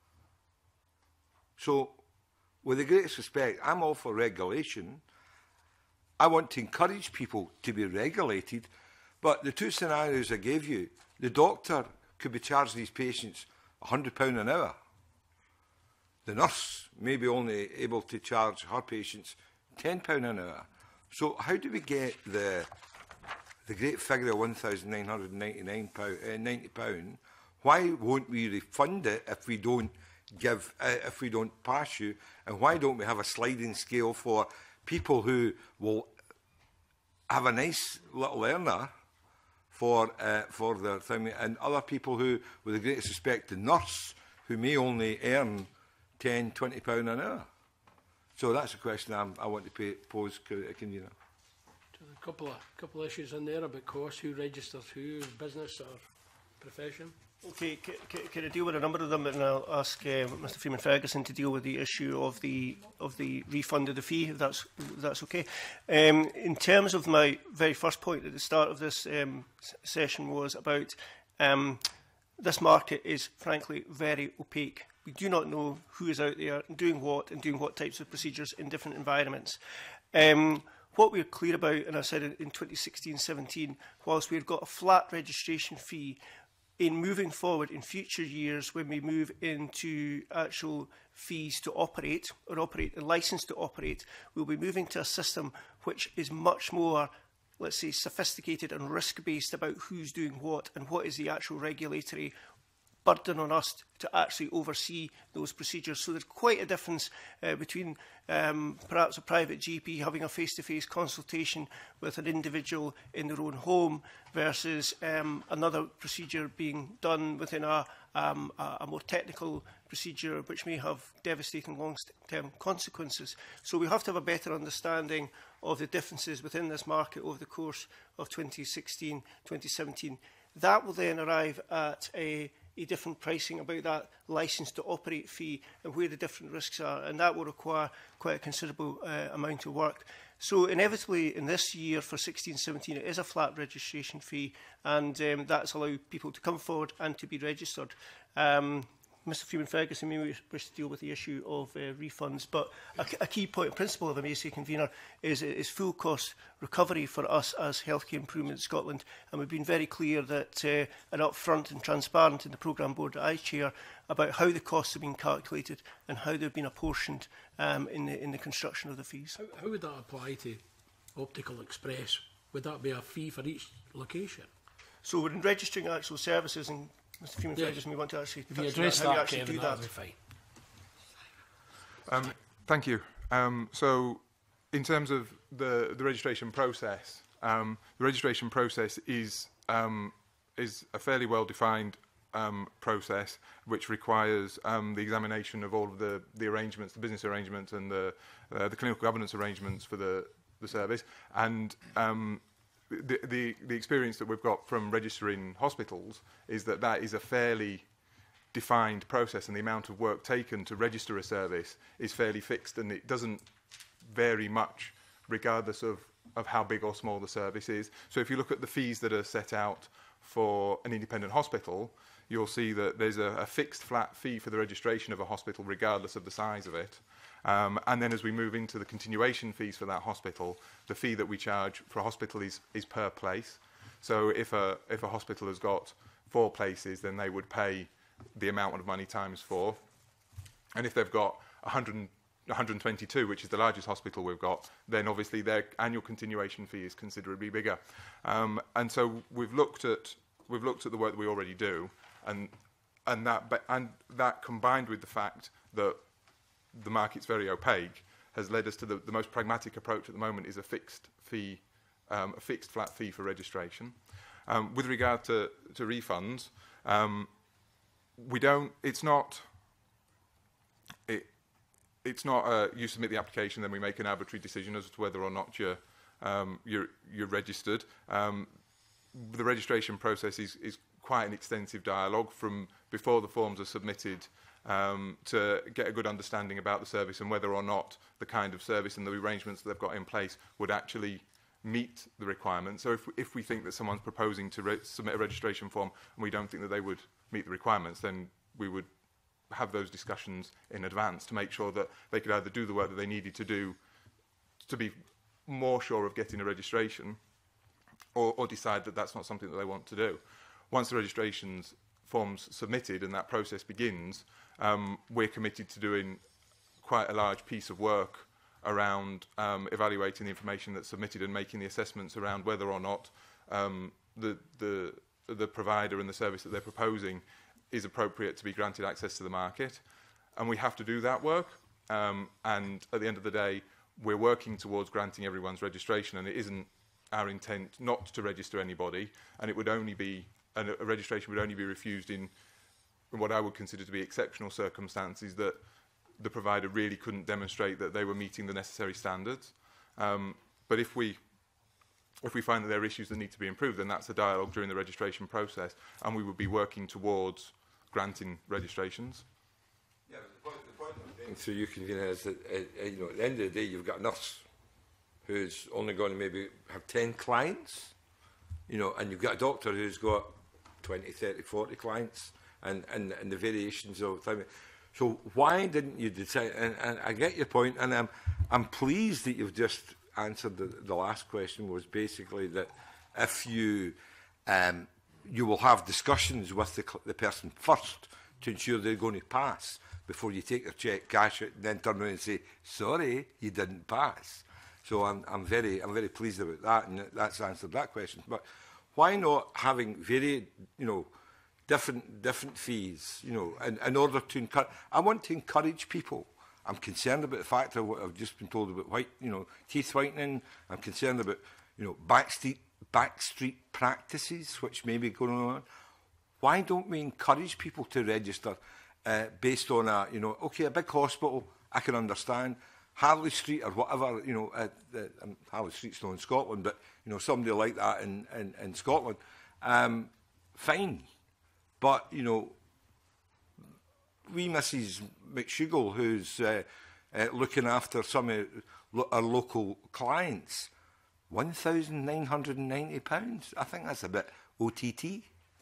So, with the greatest respect, I'm all for regulation. I want to encourage people to be regulated, but the two scenarios I gave you, the doctor could be charging these patients one hundred pounds an hour. The nurse may be only able to charge her patients ten pounds an hour. So how do we get the, the great figure of one thousand nine hundred and ninety-nine pounds, uh, ninety pounds? Why won't we refund it if we don't give, uh, if we don't pass you? And why don't we have a sliding scale for people who will have a nice little earner for uh, for their thing, and other people who, with the greatest respect to nurse, who may only earn ten, twenty pounds an hour? So that's a question I'm, I want to pay, pose, Convener. A couple of couple of issues in there about cost, who registers who, business or profession. Okay, c c can I deal with a number of them, and I'll ask uh, Mister Freeman-Ferguson to deal with the issue of the of the refund of the fee, if that's if that's okay. Um, in terms of my very first point at the start of this um, session was about um, this market is frankly very opaque. We do not know who is out there doing what and doing what types of procedures in different environments. Um, what we're clear about, and I said in, in twenty sixteen seventeen, whilst we've got a flat registration fee, in moving forward in future years, when we move into actual fees to operate, or operate a licence to operate, we'll be moving to a system which is much more, let's say, sophisticated and risk-based about who's doing what and what is the actual regulatory burden on us to actually oversee those procedures. So there's quite a difference uh, between um, perhaps a private G P having a face-to-face consultation with an individual in their own home versus um, another procedure being done within a, um, a, a more technical procedure which may have devastating long-term consequences. So we have to have a better understanding of the differences within this market over the course of twenty sixteen, twenty seventeen. That will then arrive at a a different pricing about that licence to operate fee and where the different risks are, and that will require quite a considerable uh, amount of work. So inevitably in this year for sixteen seventeen it is a flat registration fee, and um, that's allowed people to come forward and to be registered. Um, Mr Freeman-Ferguson may wish to deal with the issue of uh, refunds, but a, a key point of principle, if I may say, convener, is, is full cost recovery for us as Healthcare Improvement Scotland, and we've been very clear that uh, and upfront and transparent in the programme board that I chair about how the costs have been calculated and how they've been apportioned um, in, the, in the construction of the fees. How, how would that apply to Optical Express? Would that be a fee for each location? So we're in registering actual services, and Mr Freeman-Ferguson, we want to actually if you address that, how you actually Kevin, do that that. would be fine. Um, thank you. Um, so, in terms of the, the registration process, um, the registration process is um, is a fairly well-defined um, process which requires um, the examination of all of the, the arrangements, the business arrangements and the, uh, the clinical governance arrangements for the, the service. And um, The, the, the experience that we've got from registering hospitals is that that is a fairly defined process, and the amount of work taken to register a service is fairly fixed, and it doesn't vary much regardless of, of how big or small the service is. So if you look at the fees that are set out for an independent hospital, you'll see that there's a, a fixed flat fee for the registration of a hospital regardless of the size of it. Um, and then as we move into the continuation fees for that hospital, the fee that we charge for a hospital is, is per place. So if a, if a hospital has got four places, then they would pay the amount of money times four. And if they've got one hundred, one hundred twenty-two, which is the largest hospital we've got, then obviously their annual continuation fee is considerably bigger. Um, and so we've looked at, we've looked at the work that we already do, and, and, that, and that combined with the fact that the market's very opaque has led us to the, the most pragmatic approach at the moment is a fixed fee, um, a fixed flat fee for registration. Um, with regard to, to refunds, um, we don't, it's not, it, it's not uh, you submit the application, then we make an arbitrary decision as to whether or not you're, um, you're, you're registered. Um, the registration process is, is quite an extensive dialogue from before the forms are submitted Um, to get a good understanding about the service and whether or not the kind of service and the arrangements that they've got in place would actually meet the requirements. So if, if we think that someone's proposing to re submit a registration form and we don't think that they would meet the requirements, then we would have those discussions in advance to make sure that they could either do the work that they needed to do to be more sure of getting a registration, or, or decide that that's not something that they want to do. Once the registrations forms submitted and that process begins, um, we're committed to doing quite a large piece of work around um, evaluating the information that's submitted and making the assessments around whether or not um, the, the, the provider and the service that they're proposing is appropriate to be granted access to the market. And we have to do that work. Um, and at the end of the day, we're working towards granting everyone's registration, and it isn't our intent not to register anybody, and it would only be and a registration would only be refused in what I would consider to be exceptional circumstances, that the provider really couldn't demonstrate that they were meeting the necessary standards. Um, but if we, if we find that there are issues that need to be improved, then that's a dialogue during the registration process, and we would be working towards granting registrations. Yeah, but the point, the point I'm saying through you, convener, is that uh, you know, at the end of the day, you've got a nurse who's only going to maybe have ten clients, you know, and you've got a doctor who's got twenty, thirty, forty clients, and, and, and the variations of time. So why didn't you decide, and, and I get your point, and I'm, I'm pleased that you've just answered the, the last question was basically that if you um, you will have discussions with the, the person first to ensure they're going to pass before you take their cheque, cash it, and then turn around and say, sorry, you didn't pass. So I'm, I'm very I'm very pleased about that, and that's answered that question. But why not having very, you know, different different fees, you know, in, in order to encourage? I want to encourage people. I'm concerned about the fact of what I've just been told about white, you know, teeth whitening. I'm concerned about, you know, backstreet backstreet practices which may be going on. Why don't we encourage people to register uh, based on a, you know, okay, a big hospital, I can understand. Harley Street or whatever, you know, uh, the, um, Harley Street's not in Scotland, but, you know, somebody like that in, in, in Scotland, um, fine. But, you know, wee Missus McShuggle, who's uh, uh, looking after some of lo our local clients, one thousand nine hundred and ninety pounds. I think that's a bit O T T.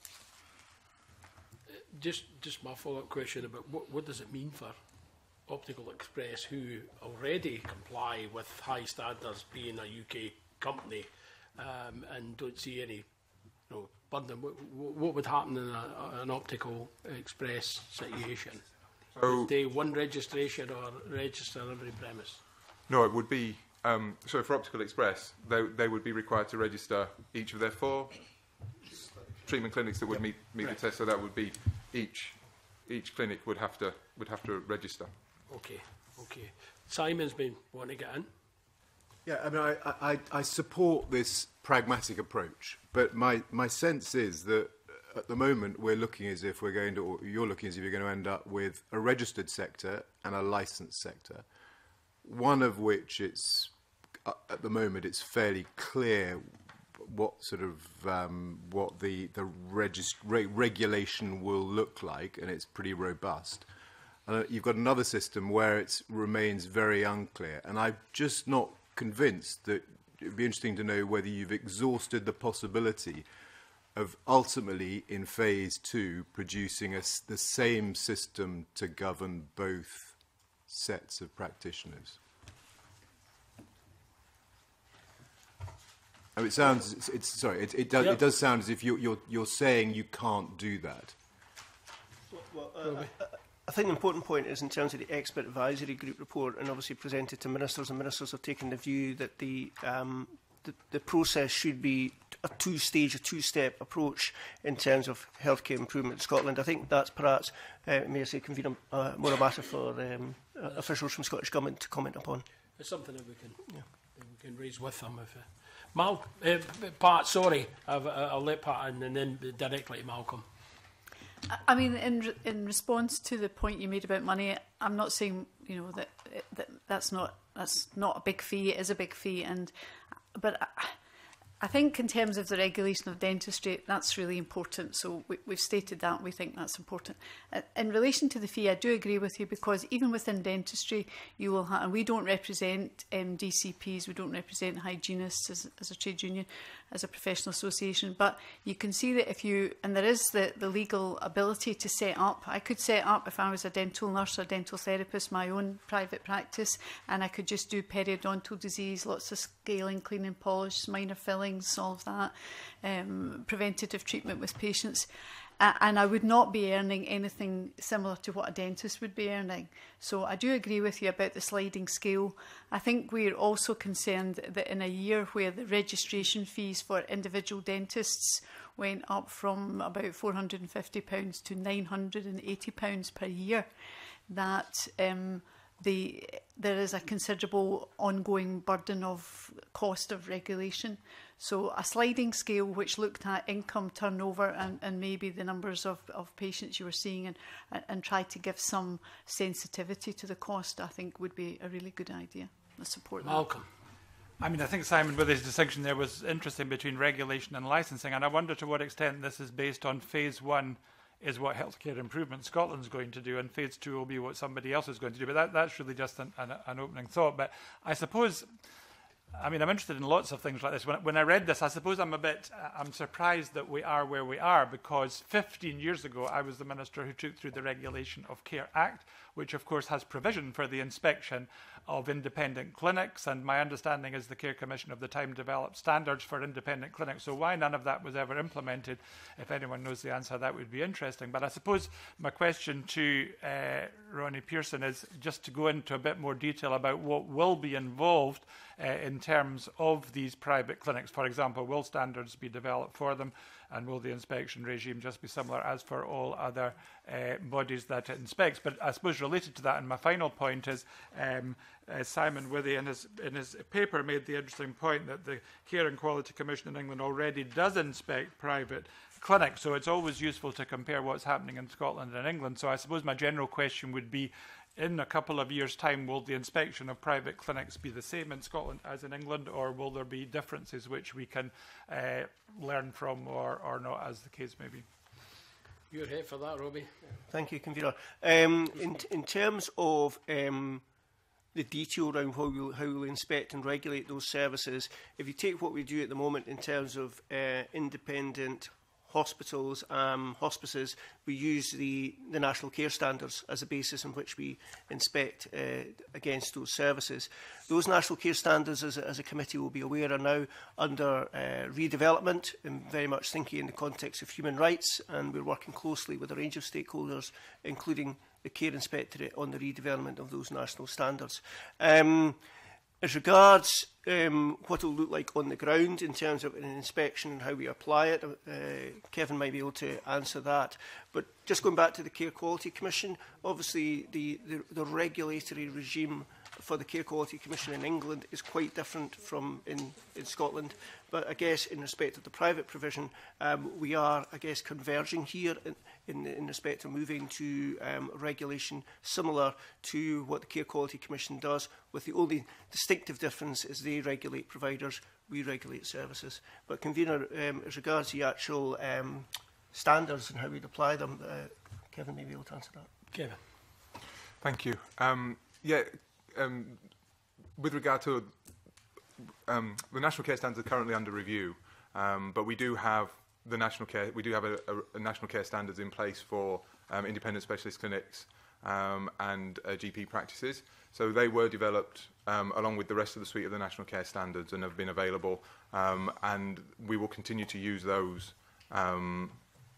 Just, just my follow-up question about what, what does it mean for Optical Express, who already comply with high standards, being a U K company, um, and don't see any, you know, burden? What, what would happen in a, an Optical Express situation? So, would they one registration or register every premise? No, it would be. Um, so for Optical Express, they, they would be required to register each of their four treatment clinics that would yep. meet meet right. the test. So that would be each each clinic would have to would have to register. Okay, okay. Simon's been wanting to get in. Yeah, I mean, I, I, I support this pragmatic approach, but my, my sense is that at the moment we're looking as if we're going to, or you're looking as if you're going to end up with a registered sector and a licensed sector, one of which it's, uh, at the moment, it's fairly clear what sort of, um, what the, the regist re regulation will look like, and it's pretty robust. Uh, you've got another system where it remains very unclear, and I'm just not convinced that it would be interesting to know whether you've exhausted the possibility of ultimately in phase two producing a, the same system to govern both sets of practitioners. I mean, it sounds. It's, it's sorry. It, it does. Yep. It does sound as if you're you're you're saying you can't do that. Well, uh, I think the important point is in terms of the expert advisory group report, and obviously presented to ministers, and ministers have taken the view that the um, the, the process should be a two-stage, a two-step approach in terms of healthcare improvement in Scotland. I think that's perhaps, uh, may I say, convener, uh, more a matter for um, uh, officials from Scottish Government to comment upon. It's something that we can yeah. we can raise with them. If, uh, Mal, uh, Pat, sorry, I've, uh, I'll let Pat in and then directly to Malcolm. I mean, in re in response to the point you made about money, I'm not saying, you know, that, that that's not that's not a big fee. It is a big fee, and but I, I think in terms of the regulation of dentistry, that's really important. So we, we've stated that, we think that's important. Uh, in relation to the fee, I do agree with you, because even within dentistry, you will have, and we don't represent um, D C Ps, we don't represent hygienists as, as a trade union, as a professional association, but you can see that if you, and there is the, the legal ability to set up, I could set up, if I was a dental nurse or dental therapist, my own private practice, and I could just do periodontal disease, lots of scaling, cleaning, polish, minor fillings, all of that, um, preventative treatment with patients. Uh, and I would not be earning anything similar to what a dentist would be earning. So I do agree with you about the sliding scale. I think we're also concerned that in a year where the registration fees for individual dentists went up from about four hundred and fifty pounds to nine hundred and eighty pounds per year, that um, the, there is a considerable ongoing burden of cost of regulation. So a sliding scale which looked at income turnover and, and maybe the numbers of, of patients you were seeing, and, and, and try to give some sensitivity to the cost, I think would be a really good idea. I support that. Malcolm. I mean, I think Simon, with his distinction there, was interesting between regulation and licensing, and I wonder to what extent this is based on phase one is what Healthcare Improvement Scotland's going to do, and phase two will be what somebody else is going to do. But that, that's really just an, an, an opening thought. But I suppose I mean, I'm interested in lots of things like this. When, when I read this, I suppose I'm a bit, I'm surprised that we are where we are, because fifteen years ago, I was the minister who took through the Regulation of Care Act, which of course has provision for the inspection of independent clinics, and my understanding is the Care Commission of the time developed standards for independent clinics. So why none of that was ever implemented, if anyone knows the answer, that would be interesting. But I suppose my question to uh, Ronnie Pearson is just to go into a bit more detail about what will be involved uh, in terms of these private clinics. For example, will standards be developed for them, and will the inspection regime just be similar as for all other uh, bodies that it inspects? But I suppose related to that, and my final point is, um, uh, Simon Withy in his, in his paper made the interesting point that the Care and Quality Commission in England already does inspect private clinics, so it's always useful to compare what's happening in Scotland and England. So I suppose my general question would be, in a couple of years' time, will the inspection of private clinics be the same in Scotland as in England, or will there be differences which we can uh, learn from, or, or not, as the case may be? Your head for that, Robbie. Thank you, Convener. Um, in, in terms of um, the detail around how we'll, how we'll inspect and regulate those services, if you take what we do at the moment in terms of uh, independent hospitals, um, hospices, we use the, the national care standards as a basis on which we inspect uh, against those services. Those national care standards, as a, as a committee will be aware, are now under uh, redevelopment, and very much thinking in the context of human rights, and we're working closely with a range of stakeholders, including the Care Inspectorate, on the redevelopment of those national standards. Um, As regards um, what it will look like on the ground in terms of an inspection and how we apply it, uh, Kevin might be able to answer that. But just going back to the Care Quality Commission, obviously the, the, the regulatory regime for the Care Quality Commission in England is quite different from in, in Scotland. But I guess in respect of the private provision, um, we are, I guess, converging here in, in, in respect of moving to um, regulation similar to what the Care Quality Commission does, with the only distinctive difference is they regulate providers, we regulate services. But, Convener, um, as regards the actual um, standards and how we'd apply them, uh, Kevin may be able to answer that. Kevin. Thank you. Um, yeah, um, with regard to um, the national care standards are currently under review, um, but we do have the national care. We do have a, a, a national care standards in place for um, independent specialist clinics um, and uh, G P practices. So they were developed um, along with the rest of the suite of the national care standards and have been available, um, and we will continue to use those um,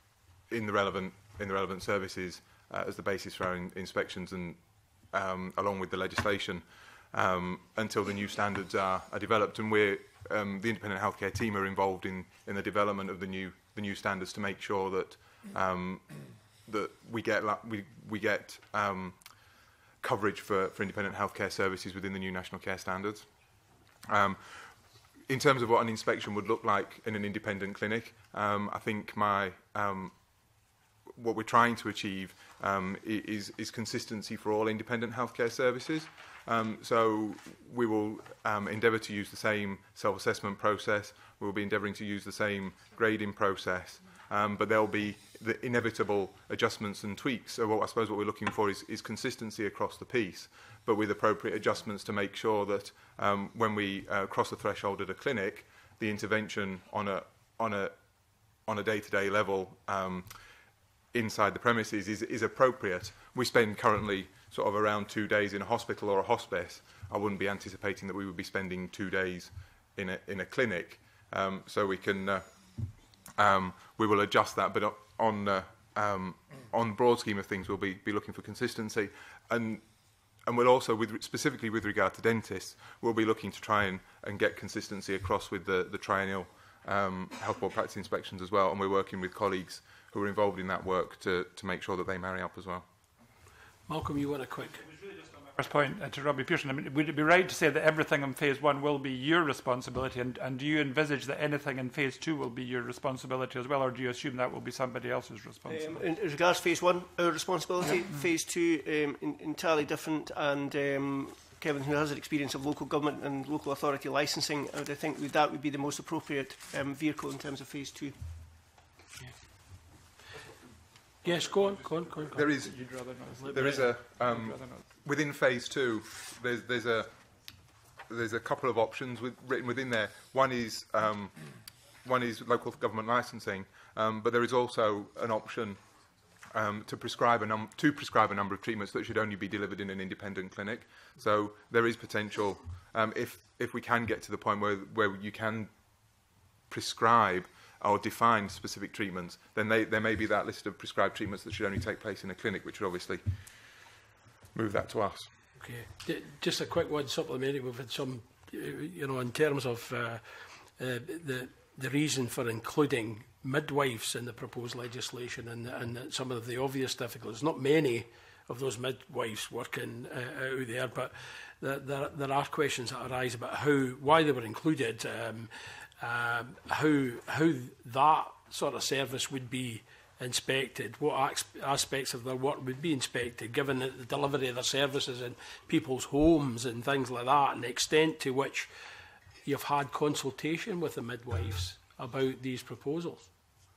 in the relevant in the relevant services uh, as the basis for our in inspections and um, along with the legislation um, until the new standards are, are developed. And we're um, the independent healthcare team are involved in in the development of the new the new standards to make sure that um, that we get we we get um, coverage for, for independent healthcare services within the new national care standards. Um, in terms of what an inspection would look like in an independent clinic, um, I think my um, what we're trying to achieve um, is, is consistency for all independent healthcare services. Um, so we will um, endeavour to use the same self-assessment process. We will be endeavouring to use the same grading process, um, but there will be the inevitable adjustments and tweaks. So what I suppose what we're looking for is, is consistency across the piece, but with appropriate adjustments to make sure that um, when we uh, cross the threshold at a clinic, the intervention on a on a on a day-to-day level um, inside the premises is, is appropriate. We spend currently sort of around two days in a hospital or a hospice. I wouldn't be anticipating that we would be spending two days in a in a clinic. Um, so we can uh, um, we will adjust that, but on uh, um, on broad scheme of things, we'll be be looking for consistency, and and we'll also, with specifically with regard to dentists, we'll be looking to try and, and get consistency across with the the triennial um, health board practice inspections as well, and we're working with colleagues who are involved in that work to to make sure that they marry up as well. Malcolm, you want a quick? First point uh, to Robbie Pearson. I mean, would it be right to say that everything in phase one will be your responsibility, and, and do you envisage that anything in phase two will be your responsibility as well, or do you assume that will be somebody else's responsibility? Um, in, in regards to phase one, our responsibility. Yeah. Phase two, um, in, entirely different, and um, Kevin, who has an experience of local government and local authority licensing, I would I think that would be the most appropriate um, vehicle in terms of phase two. Yes, go on, go on, go on. Go on. There is, there is a um, within phase two. There's there's a there's a couple of options with, written within there. One is um, one is local government licensing, um, but there is also an option um, to prescribe a num to prescribe a number of treatments that should only be delivered in an independent clinic. So there is potential um, if if we can get to the point where where you can prescribe or define specific treatments, then they, there may be that list of prescribed treatments that should only take place in a clinic, which would obviously move that to us. Okay, D just a quick one supplementary. We've had some, you know, in terms of uh, uh, the the reason for including midwives in the proposed legislation, and, and some of the obvious difficulties. Not many of those midwives working uh, out there, but there, there, there are questions that arise about how, why they were included, um, um, how how that sort of service would be inspected, what aspects of their work would be inspected, given that the delivery of their services in people's homes and things like that, and the extent to which you've had consultation with the midwives about these proposals.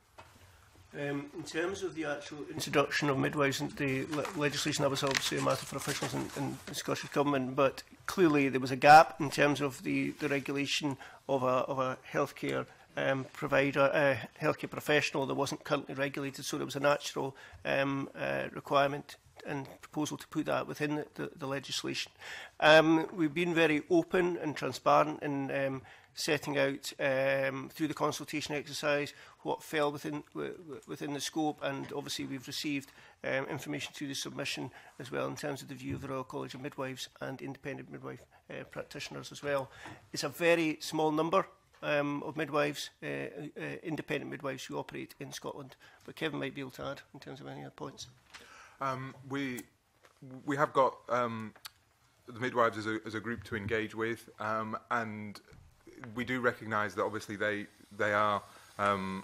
Um, in terms of the actual introduction of midwives into the le legislation, that was obviously a matter for officials in, in the Scottish Government, but clearly there was a gap in terms of the, the regulation of a, of a healthcare um, provider, a uh, healthcare professional that wasn't currently regulated, so there was a natural um, uh, requirement and proposal to put that within the, the, the legislation. Um, we've been very open and transparent in um, setting out um, through the consultation exercise what fell within within the scope, and obviously we've received um, information through the submission as well in terms of the view of the Royal College of Midwives and independent midwife uh, practitioners as well. It's a very small number um, of midwives, uh, uh, independent midwives who operate in Scotland, but Kevin might be able to add in terms of any other points. Um, we we have got um, the midwives as a, as a group to engage with, um, and we do recognise that obviously they they are um,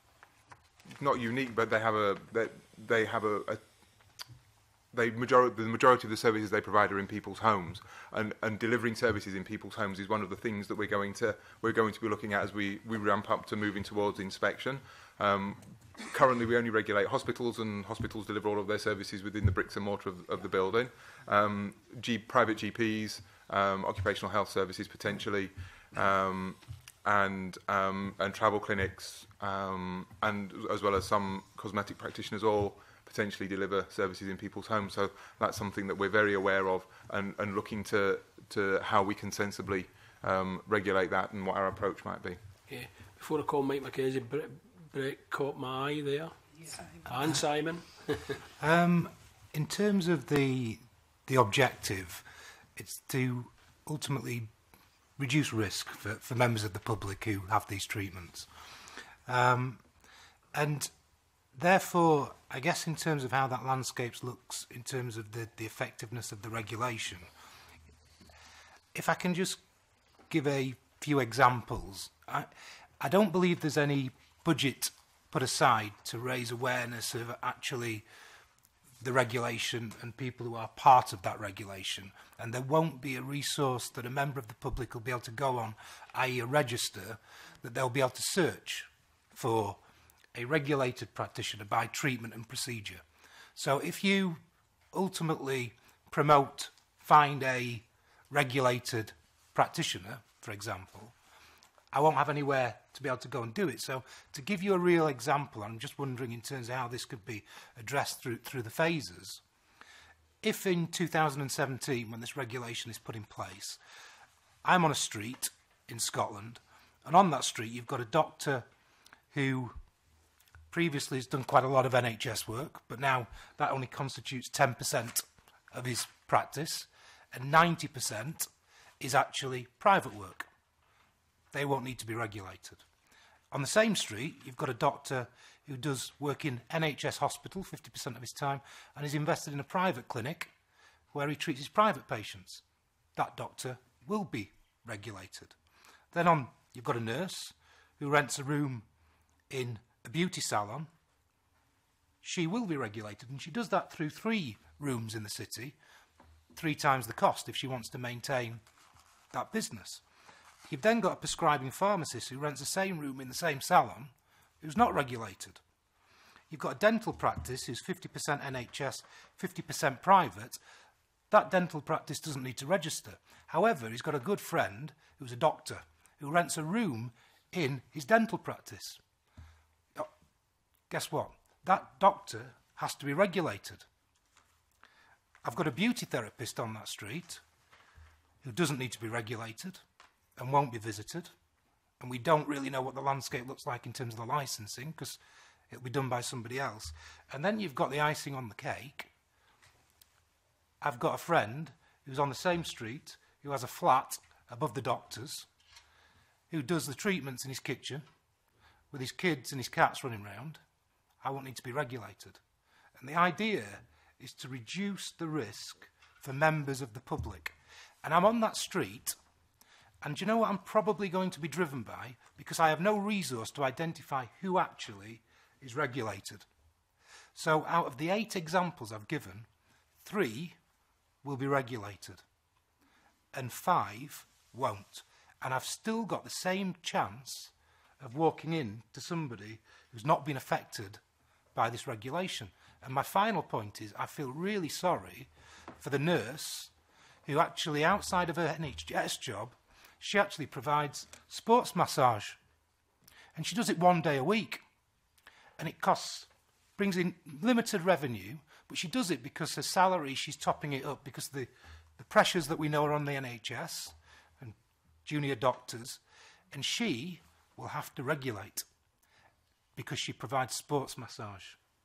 not unique, but they have a they, they have a, a they majority the majority of the services they provide are in people's homes, and and delivering services in people's homes is one of the things that we're going to we're going to be looking at as we we ramp up to moving towards inspection. Um, Currently, we only regulate hospitals, and hospitals deliver all of their services within the bricks and mortar of, of the building. Um, G, private G Ps, um, occupational health services potentially, um, and um, and travel clinics, um, and as well as some cosmetic practitioners, all potentially deliver services in people's homes. So that's something that we're very aware of, and, and looking to to how we can sensibly um, regulate that and what our approach might be. Yeah. Before I call Mike Mackenzie, Brett caught my eye there. Yeah. And Simon. um, in terms of the the objective, it's to ultimately reduce risk for, for members of the public who have these treatments. Um, and therefore, I guess in terms of how that landscape looks, in terms of the, the effectiveness of the regulation, if I can just give a few examples, I, I don't believe there's any budget put aside to raise awareness of actually the regulation and people who are part of that regulation, and there won't be a resource that a member of the public will be able to go on, that is a register, that they'll be able to search for a regulated practitioner by treatment and procedure. So if you ultimately promote, find a regulated practitioner, for example, I won't have anywhere to be able to go and do it. So to give you a real example, I'm just wondering in terms of how this could be addressed through, through the phases. If in two thousand seventeen, when this regulation is put in place, I'm on a street in Scotland, and on that street you've got a doctor who previously has done quite a lot of N H S work, but now that only constitutes ten percent of his practice, and ninety percent is actually private work. They won't need to be regulated. On the same street, you've got a doctor who does work in N H S hospital fifty percent of his time, and is invested in a private clinic where he treats his private patients. That doctor will be regulated. Then on, you've got a nurse who rents a room in a beauty salon. She will be regulated, and she does that through three rooms in the city, three times the cost if she wants to maintain that business. You've then got a prescribing pharmacist who rents the same room in the same salon, who's not regulated. You've got a dental practice who's fifty percent N H S, fifty percent private. That dental practice doesn't need to register. However, he's got a good friend who's a doctor who rents a room in his dental practice. Oh, guess what? That doctor has to be regulated. I've got a beauty therapist on that street who doesn't need to be regulated and won't be visited. And we don't really know what the landscape looks like in terms of the licensing because it'll be done by somebody else. And then you've got the icing on the cake. I've got a friend who's on the same street, who has a flat above the doctor's, who does the treatments in his kitchen with his kids and his cats running round. I won't need to be regulated. And the idea is to reduce the risk for members of the public. And I'm on that street, and do you know what I'm probably going to be driven by? Because I have no resource to identify who actually is regulated. So out of the eight examples I've given, three will be regulated, and five won't. And I've still got the same chance of walking in to somebody who's not been affected by this regulation. And my final point is I feel really sorry for the nurse who actually, outside of her N H S job, she actually provides sports massage. And she does it one day a week. And it costs, brings in limited revenue, but she does it because her salary, she's topping it up because of the, the pressures that we know are on the N H S and junior doctors. And she will have to regulate because she provides sports massage.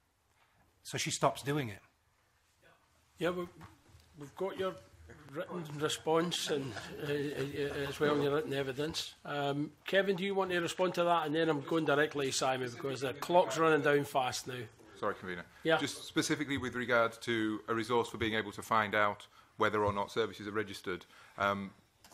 So she stops doing it. Yeah, we've, we've got your written response and uh, uh, as well, your written evidence. Um, Kevin, do you want to respond to that? And then I'm going directly to Simon because the clock's running down fast now. Sorry, Convener. Yeah. Just specifically with regard to a resource for being able to find out whether or not services are registered, um,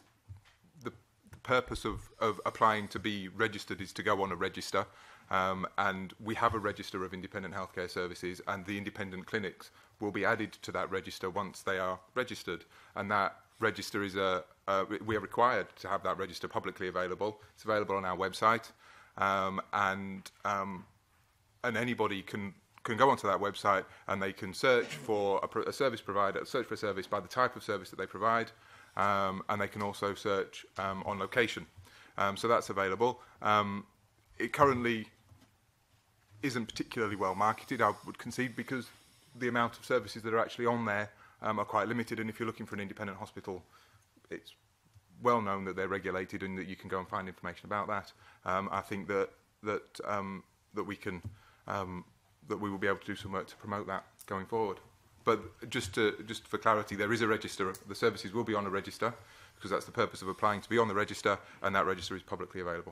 the, the purpose of, of applying to be registered is to go on a register. Um, and we have a register of independent healthcare services, and the independent clinics will be added to that register once they are registered. And that register is a, a we are required to have that register publicly available. It's available on our website, um, and um, and anybody can can go onto that website and they can search for a, a service provider, search for a service by the type of service that they provide, um, and they can also search um, on location. Um, so that's available. Um, it currently isn't particularly well marketed, I would concede, because the amount of services that are actually on there um, are quite limited. And if you're looking for an independent hospital, it's well known that they're regulated and that you can go and find information about that. Um, I think that that um, that we can um, that we will be able to do some work to promote that going forward. But just to, just for clarity, there is a register. The services will be on a register because that's the purpose of applying to be on the register, and that register is publicly available.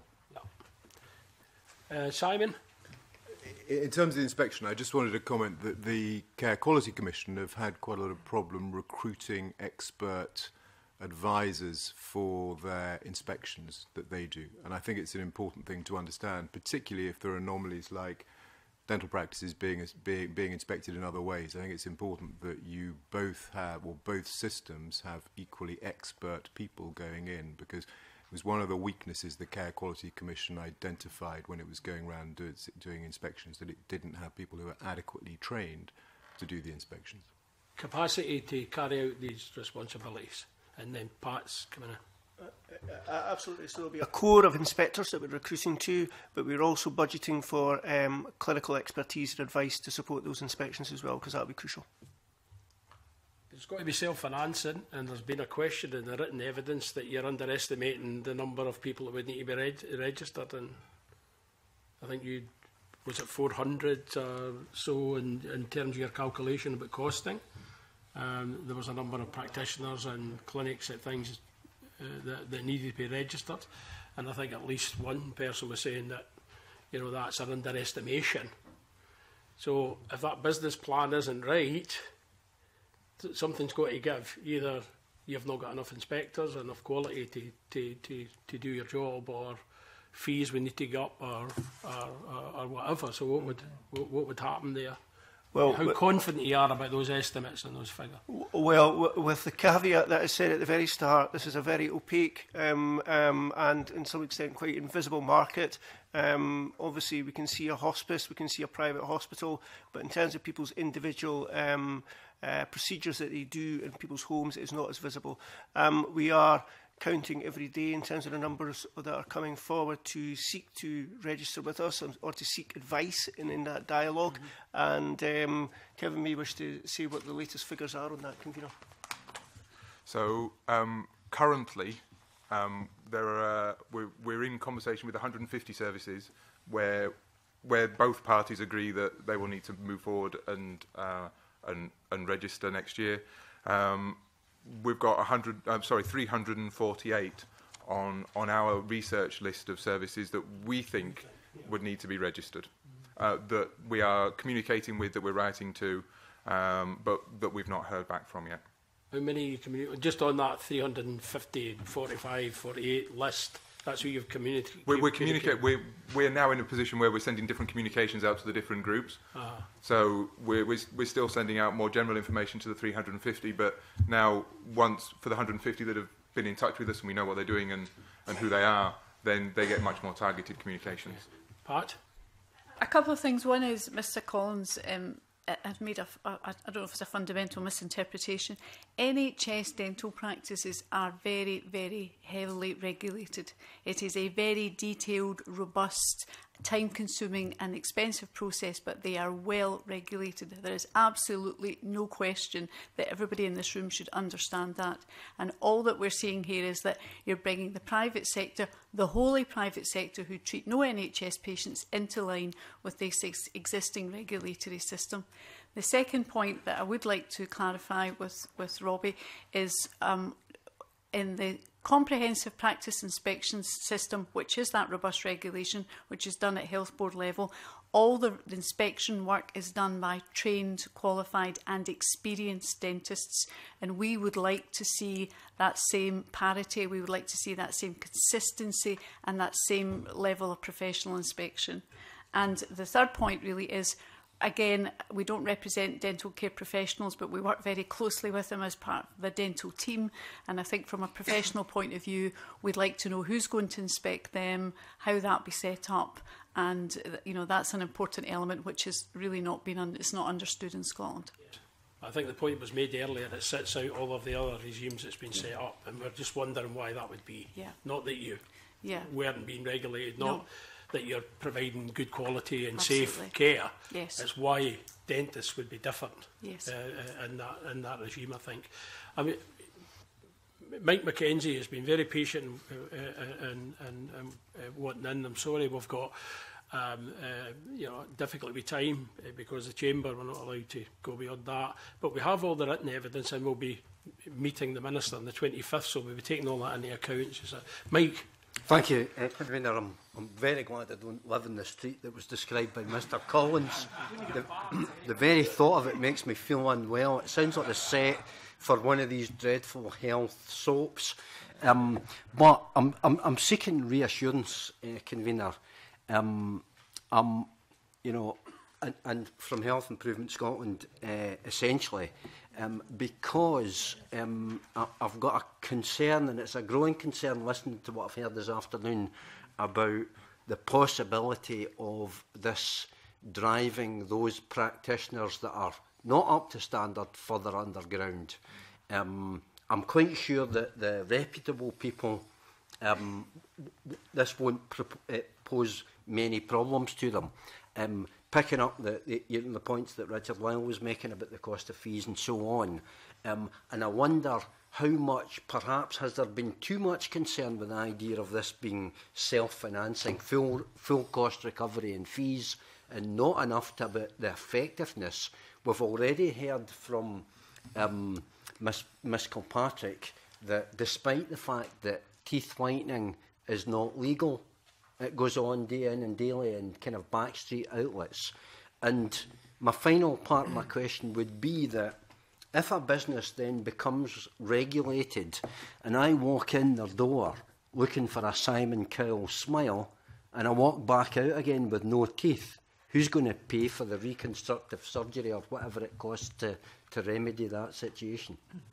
Uh, Simon? In terms of the inspection, I just wanted to comment that the Care Quality Commission have had quite a lot of problem recruiting expert advisors for their inspections that they do. And I think it's an important thing to understand, particularly if there are anomalies like dental practices being, being, being inspected in other ways. I think it's important that you both have, or both systems have equally expert people going in, because it was one of the weaknesses the Care Quality Commission identified when it was going around do, doing inspections, that it didn't have people who were adequately trained to do the inspections. Capacity to carry out these responsibilities, and then Pat's coming in. Uh, uh, absolutely. So there'll be a core of inspectors that we're recruiting to, but we're also budgeting for um, clinical expertise and advice to support those inspections as well, because that'll be crucial. It's got to be self-financing, and there's been a question in the written evidence that you're underestimating the number of people that would need to be reg registered. And I think you, was it four hundred or so in, in terms of your calculation about costing? Um, there was a number of practitioners and clinics at things uh, that, that needed to be registered. And I think at least one person was saying that, you know, that's an underestimation. So if that business plan isn't right, something's got to give. Either you've not got enough inspectors, enough quality to, to, to, to do your job, or fees we need to go up, or, or, or, or whatever. So what would, what, what would happen there? Well, How confident you are about those estimates and those figures? Well, w with the caveat that I said at the very start, this is a very opaque um, um, and, in some extent, quite invisible market. Um, obviously, we can see a hospice, we can see a private hospital, but in terms of people's individual um, uh, procedures that they do in people's homes is not as visible. Um, we are counting every day in terms of the numbers that are coming forward to seek to register with us or to seek advice in, in that dialogue. Mm-hmm. And um, Kevin may wish to say what the latest figures are on that, Convener. So um, currently, um, there are, uh, we're, we're in conversation with one hundred fifty services where where both parties agree that they will need to move forward and uh, and, and register next year. Um, We've got one hundred, I'm sorry, three hundred forty-eight on on our research list of services that we think would need to be registered, uh, that we are communicating with, that we're writing to, um, but that we've not heard back from yet. How many, just on that three hundred fifty, forty-five, forty-eight list, that's who you've communicated? We're, we're, communicate, we're, we're now in a position where we're sending different communications out to the different groups. Uh-huh. So we're, we're, we're still sending out more general information to the three hundred fifty, but now once for the one hundred fifty that have been in touch with us and we know what they're doing and, and who they are, then they get much more targeted communications. Pat? A couple of things. One is Mr Collins um, has made a, a, I don't know if it's a fundamental misinterpretation. N H S dental practices are very, very heavily regulated. It is a very detailed, robust, time-consuming and expensive process, but they are well regulated. There is absolutely no question that everybody in this room should understand that. And all that we're seeing here is that you're bringing the private sector, the wholly private sector who treat no N H S patients, into line with this ex existing regulatory system. The second point that I would like to clarify with, with Robbie is um, in the comprehensive practice inspections system, which is that robust regulation, which is done at health board level, all the, the inspection work is done by trained, qualified and experienced dentists. And we would like to see that same parity, we would like to see that same consistency and that same level of professional inspection. And the third point really is, again, we don't represent dental care professionals, but we work very closely with them as part of the dental team. And I think from a professional point of view, we'd like to know who's going to inspect them, how that be set up. And, you know, that's an important element which has really not been, un it's not understood in Scotland. I think the point was made earlier, it sets out all of the other regimes that's been set up. And we're just wondering why that would be. Yeah. Not that you yeah. weren't being regulated, not... No. that you're providing good quality and Absolutely. safe care. Yes. It's why dentists would be different yes. uh, in, that, in that regime, I think. I mean, Mike Mackenzie has been very patient uh, in, in, in uh, wanting in. I'm sorry we've got um, uh, you know, difficulty with time uh, because the Chamber, we're not allowed to go beyond that. But we have all the written evidence and we'll be meeting the Minister on the twenty-fifth, so we'll be taking all that into account. So, Mike. Thank you, uh, Convener. I'm, I'm very glad I don't live in the street that was described by Mr Collins. The, the very thought of it makes me feel unwell. It sounds like the set for one of these dreadful health soaps. Um, but I'm, I'm, I'm seeking reassurance, uh, Convener. Um, um, you know, and, and from Health Improvement Scotland, uh, essentially, um, because um, I, I've got a concern, and it's a growing concern listening to what I've heard this afternoon about the possibility of this driving those practitioners that are not up to standard further underground. Um, I'm quite sure that the reputable people, um, this won't uh, pose many problems to them. Um, picking up the, the, you know, the points that Richard Lyle was making about the cost of fees and so on, um, and I wonder how much, perhaps, has there been too much concern with the idea of this being self-financing, full, full cost recovery and fees, and not enough to about the effectiveness. We've already heard from um, Miss, Miss Kilpatrick that despite the fact that teeth whitening is not legal, it goes on day in and daily in kind of backstreet outlets. And my final part of my question would be that if a business then becomes regulated and I walk in their door looking for a Simon Cowell smile and I walk back out again with no teeth, who's going to pay for the reconstructive surgery or whatever it costs to, to remedy that situation?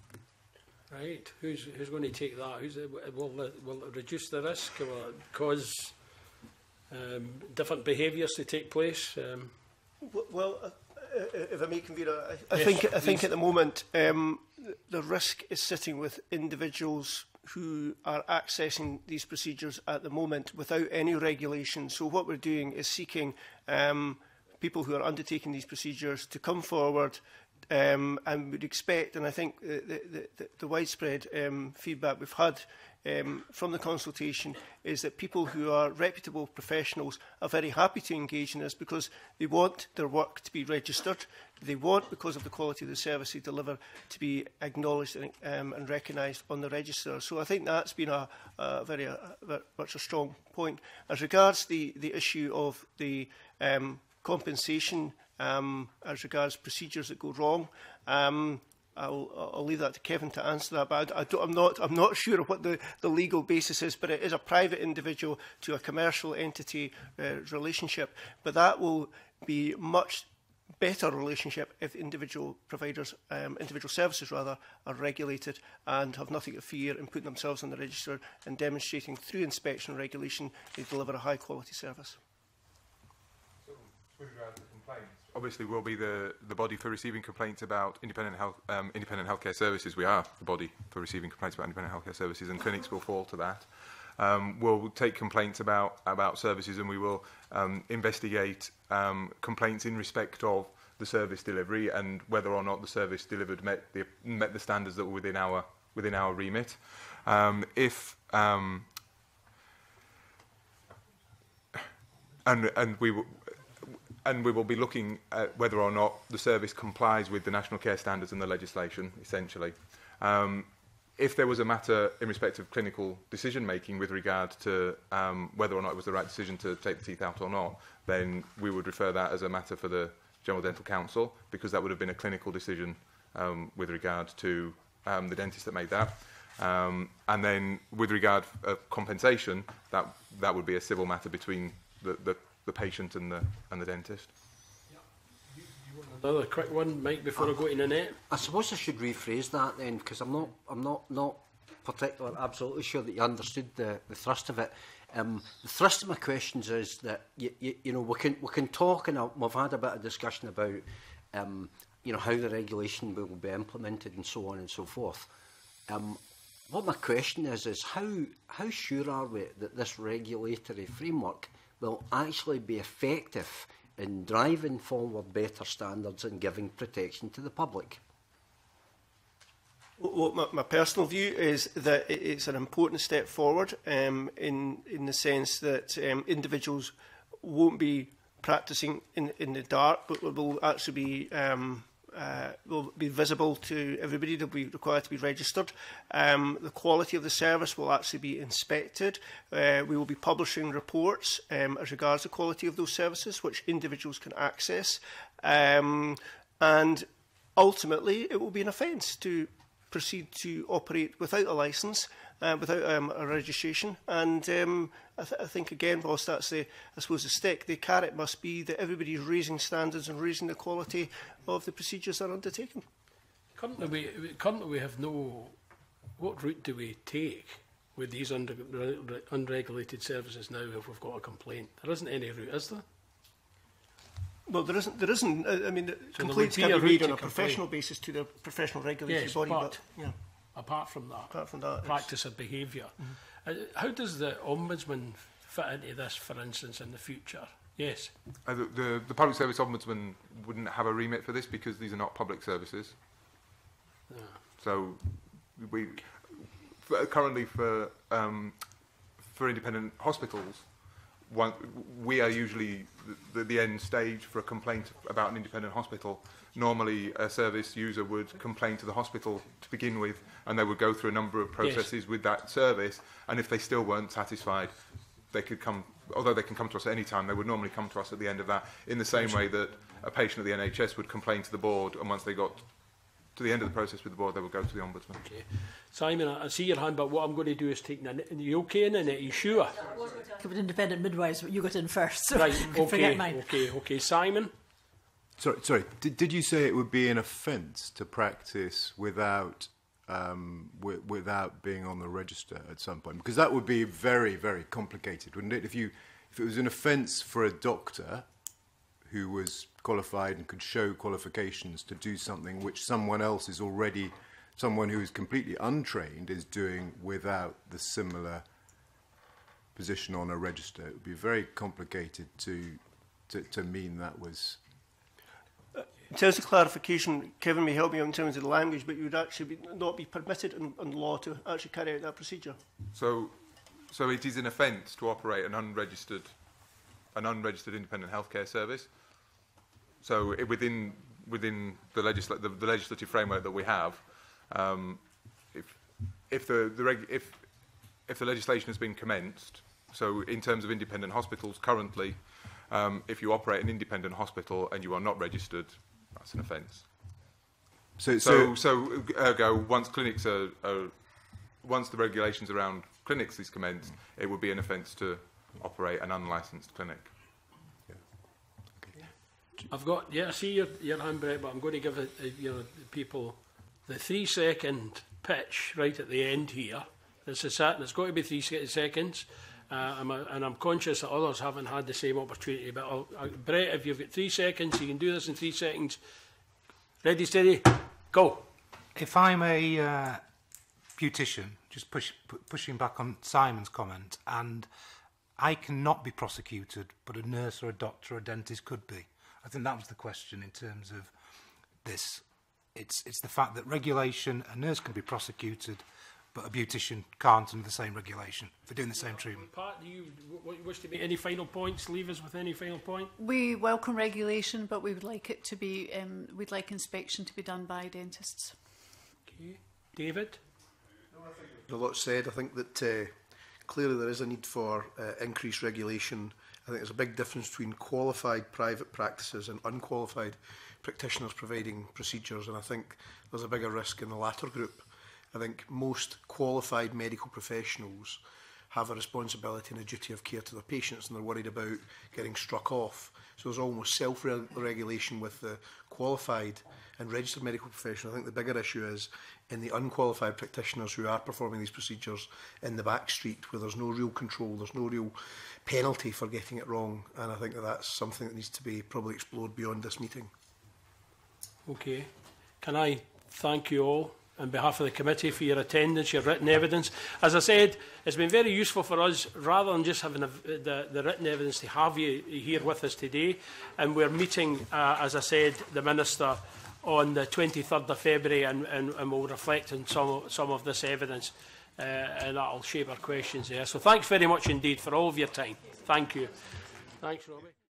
Right. Who's, who's going to take that? Who's, will, it, will it reduce the risk? Will it cause um, different behaviours to take place? Um, Well, uh, if I may, convener, I, I Yes, think I please. think at the moment um, the risk is sitting with individuals who are accessing these procedures at the moment without any regulation. So what we're doing is seeking um, people who are undertaking these procedures to come forward, um, and would expect, and I think the, the, the, the widespread um, feedback we've had um, from the consultation is that people who are reputable professionals are very happy to engage in this because they want their work to be registered. They want, because of the quality of the service they deliver, to be acknowledged and, um, and recognised on the register. So I think that's been a, a very, a, very much a strong point. As regards the, the issue of the um, compensation, um, as regards procedures that go wrong, um, I'll, I'll leave that to Kevin to answer that, but I, I don't, I'm, not, I'm not sure of what the, the legal basis is, but it is a private individual to a commercial entity uh, relationship. But that will be much better relationship if individual providers, um, individual services rather, are regulated and have nothing to fear in putting themselves on the register and demonstrating through inspection and regulation they deliver a high quality service. So, with regard to complaints, obviously we'll be the, the body for receiving complaints about independent health um, independent healthcare services. We are the body for receiving complaints about independent healthcare services, and clinics will fall to that. Um, we'll take complaints about, about services, and we will um, investigate um, complaints in respect of the service delivery and whether or not the service delivered met the, met the standards that were within our, within our remit. Um, if um, and, and, we w and we will be looking at whether or not the service complies with the national care standards and the legislation, essentially. Um, If there was a matter in respect of clinical decision-making with regard to um, whether or not it was the right decision to take the teeth out or not, then we would refer that as a matter for the General Dental Council, because that would have been a clinical decision um, with regard to um, the dentist that made that. Um, and then with regard of compensation, that, that would be a civil matter between the, the, the patient and the, and the dentist. Another quick one, Mike, before I, I go to Nanette. I suppose I should rephrase that then, because I'm not, I'm not, not particularly absolutely sure that you understood the, the thrust of it. Um, the thrust of my questions is that you, you, you know we can we can talk, and we've had a bit of discussion about um, you know how the regulation will be implemented and so on and so forth. Um, what my question is is how how sure are we that this regulatory framework will actually be effective in driving forward better standards and giving protection to the public? Well, my, my personal view is that it, it's an important step forward um, in, in the sense that um, individuals won't be practising in, in the dark, but will actually be um, uh, will be visible to everybody. They'll be required to be registered. Um, the quality of the service will actually be inspected. Uh, we will be publishing reports um, as regards the quality of those services, which individuals can access. Um, and ultimately, it will be an offence to proceed to operate without a licence, uh, without um, a registration. And um, I, th I think, again, whilst that's the, I suppose, the stick, the carrot must be that everybody's raising standards and raising the quality of the procedures that are undertaken. Currently, we, currently we have no... What route do we take with these under, unregulated services now if we've got a complaint? There isn't any route, is there? Well, there isn't. There isn't. I mean, so complaints can be made on a professional basis to the professional regulatory yes, body. But, but yeah. apart from that, apart from that, practice of behaviour. Mm-hmm. uh, how does the ombudsman fit into this, for instance, in the future? Yes. Uh, the, the, the public service ombudsman wouldn't have a remit for this because these are not public services. Yeah. So we for, currently for um, for independent hospitals. One, we are usually the, the, the end stage for a complaint about an independent hospital. Normally, a service user would complain to the hospital to begin with, and they would go through a number of processes yes. with that service. And if they still weren't satisfied, they could come. Although they can come to us at any time, they would normally come to us at the end of that. In the same way that a patient at the N H S would complain to the board, and once they got to the end of the process with the board, they would go to the ombudsman. Okay. Simon, I see your hand, but what I'm going to do is take Nanette. Are you okay, Nanette? Are you sure? With independent midwives, but you got in first, so right, okay, forget mine. Okay, okay. Simon? Sorry, sorry. Did, did you say it would be an offence to practice without um, w without being on the register at some point? Because that would be very, very complicated, wouldn't it? If you if it was an offence for a doctor who was qualified and could show qualifications to do something which someone else is already, someone who is completely untrained is doing without the similar position on a register. It would be very complicated to, to, to mean that was... In terms of clarification, Kevin may help me out in terms of the language, but you would actually be, not be permitted in, in law to actually carry out that procedure. So, so it is an offence to operate an unregistered, an unregistered independent healthcare service. So it, within within the, legisla the, the legislative framework that we have, um, if if the, the reg if if the legislation has been commenced, so in terms of independent hospitals currently, um, if you operate an independent hospital and you are not registered, that's an offence. So, so, so, ergo, once clinics are, are, once the regulations around clinics is commenced, it would be an offence to operate an unlicensed clinic. Yeah. Okay. I've got, yeah, I see your, your hand, Brett, but I'm going to give it, uh, you know, the people the three-second pitch right at the end here. This is that, and it's got to be three seconds. Uh, I'm a, and I'm conscious that others haven't had the same opportunity. But I'll, I, Brett, if you've got three seconds, you can do this in three seconds. Ready, steady, go. If I'm a uh, beautician, just push, pu pushing back on Simon's comment, and I cannot be prosecuted, but a nurse or a doctor or a dentist could be. I think that was the question in terms of this. It's, it's the fact that regulation, a nurse can be prosecuted, but a beautician can't under the same regulation for doing the same treatment. Pat, do you wish to make any final points? Leave us with any final point? We welcome regulation, but we would like it to be, um, we'd like inspection to be done by dentists. Okay. David? A lot said. I think that uh, clearly there is a need for uh, increased regulation. I think there's a big difference between qualified private practices and unqualified practitioners providing procedures, and I think there's a bigger risk in the latter group. I think most qualified medical professionals have a responsibility and a duty of care to their patients, and they're worried about getting struck off. So there's almost self-regulation with the qualified and registered medical professional. I think the bigger issue is in the unqualified practitioners who are performing these procedures in the back street, where there's no real control, there's no real penalty for getting it wrong, and I think that that's something that needs to be probably explored beyond this meeting. Okay. Can I thank you all on behalf of the committee for your attendance, your written evidence. As I said, it's been very useful for us, rather than just having a, the, the written evidence, to have you here with us today. And we're meeting, uh, as I said, the Minister on the twenty-third of February, and, and, and we'll reflect on some, some of this evidence, uh, and that will shape our questions there. So thanks very much indeed for all of your time. Thank you. Thanks, Robbie.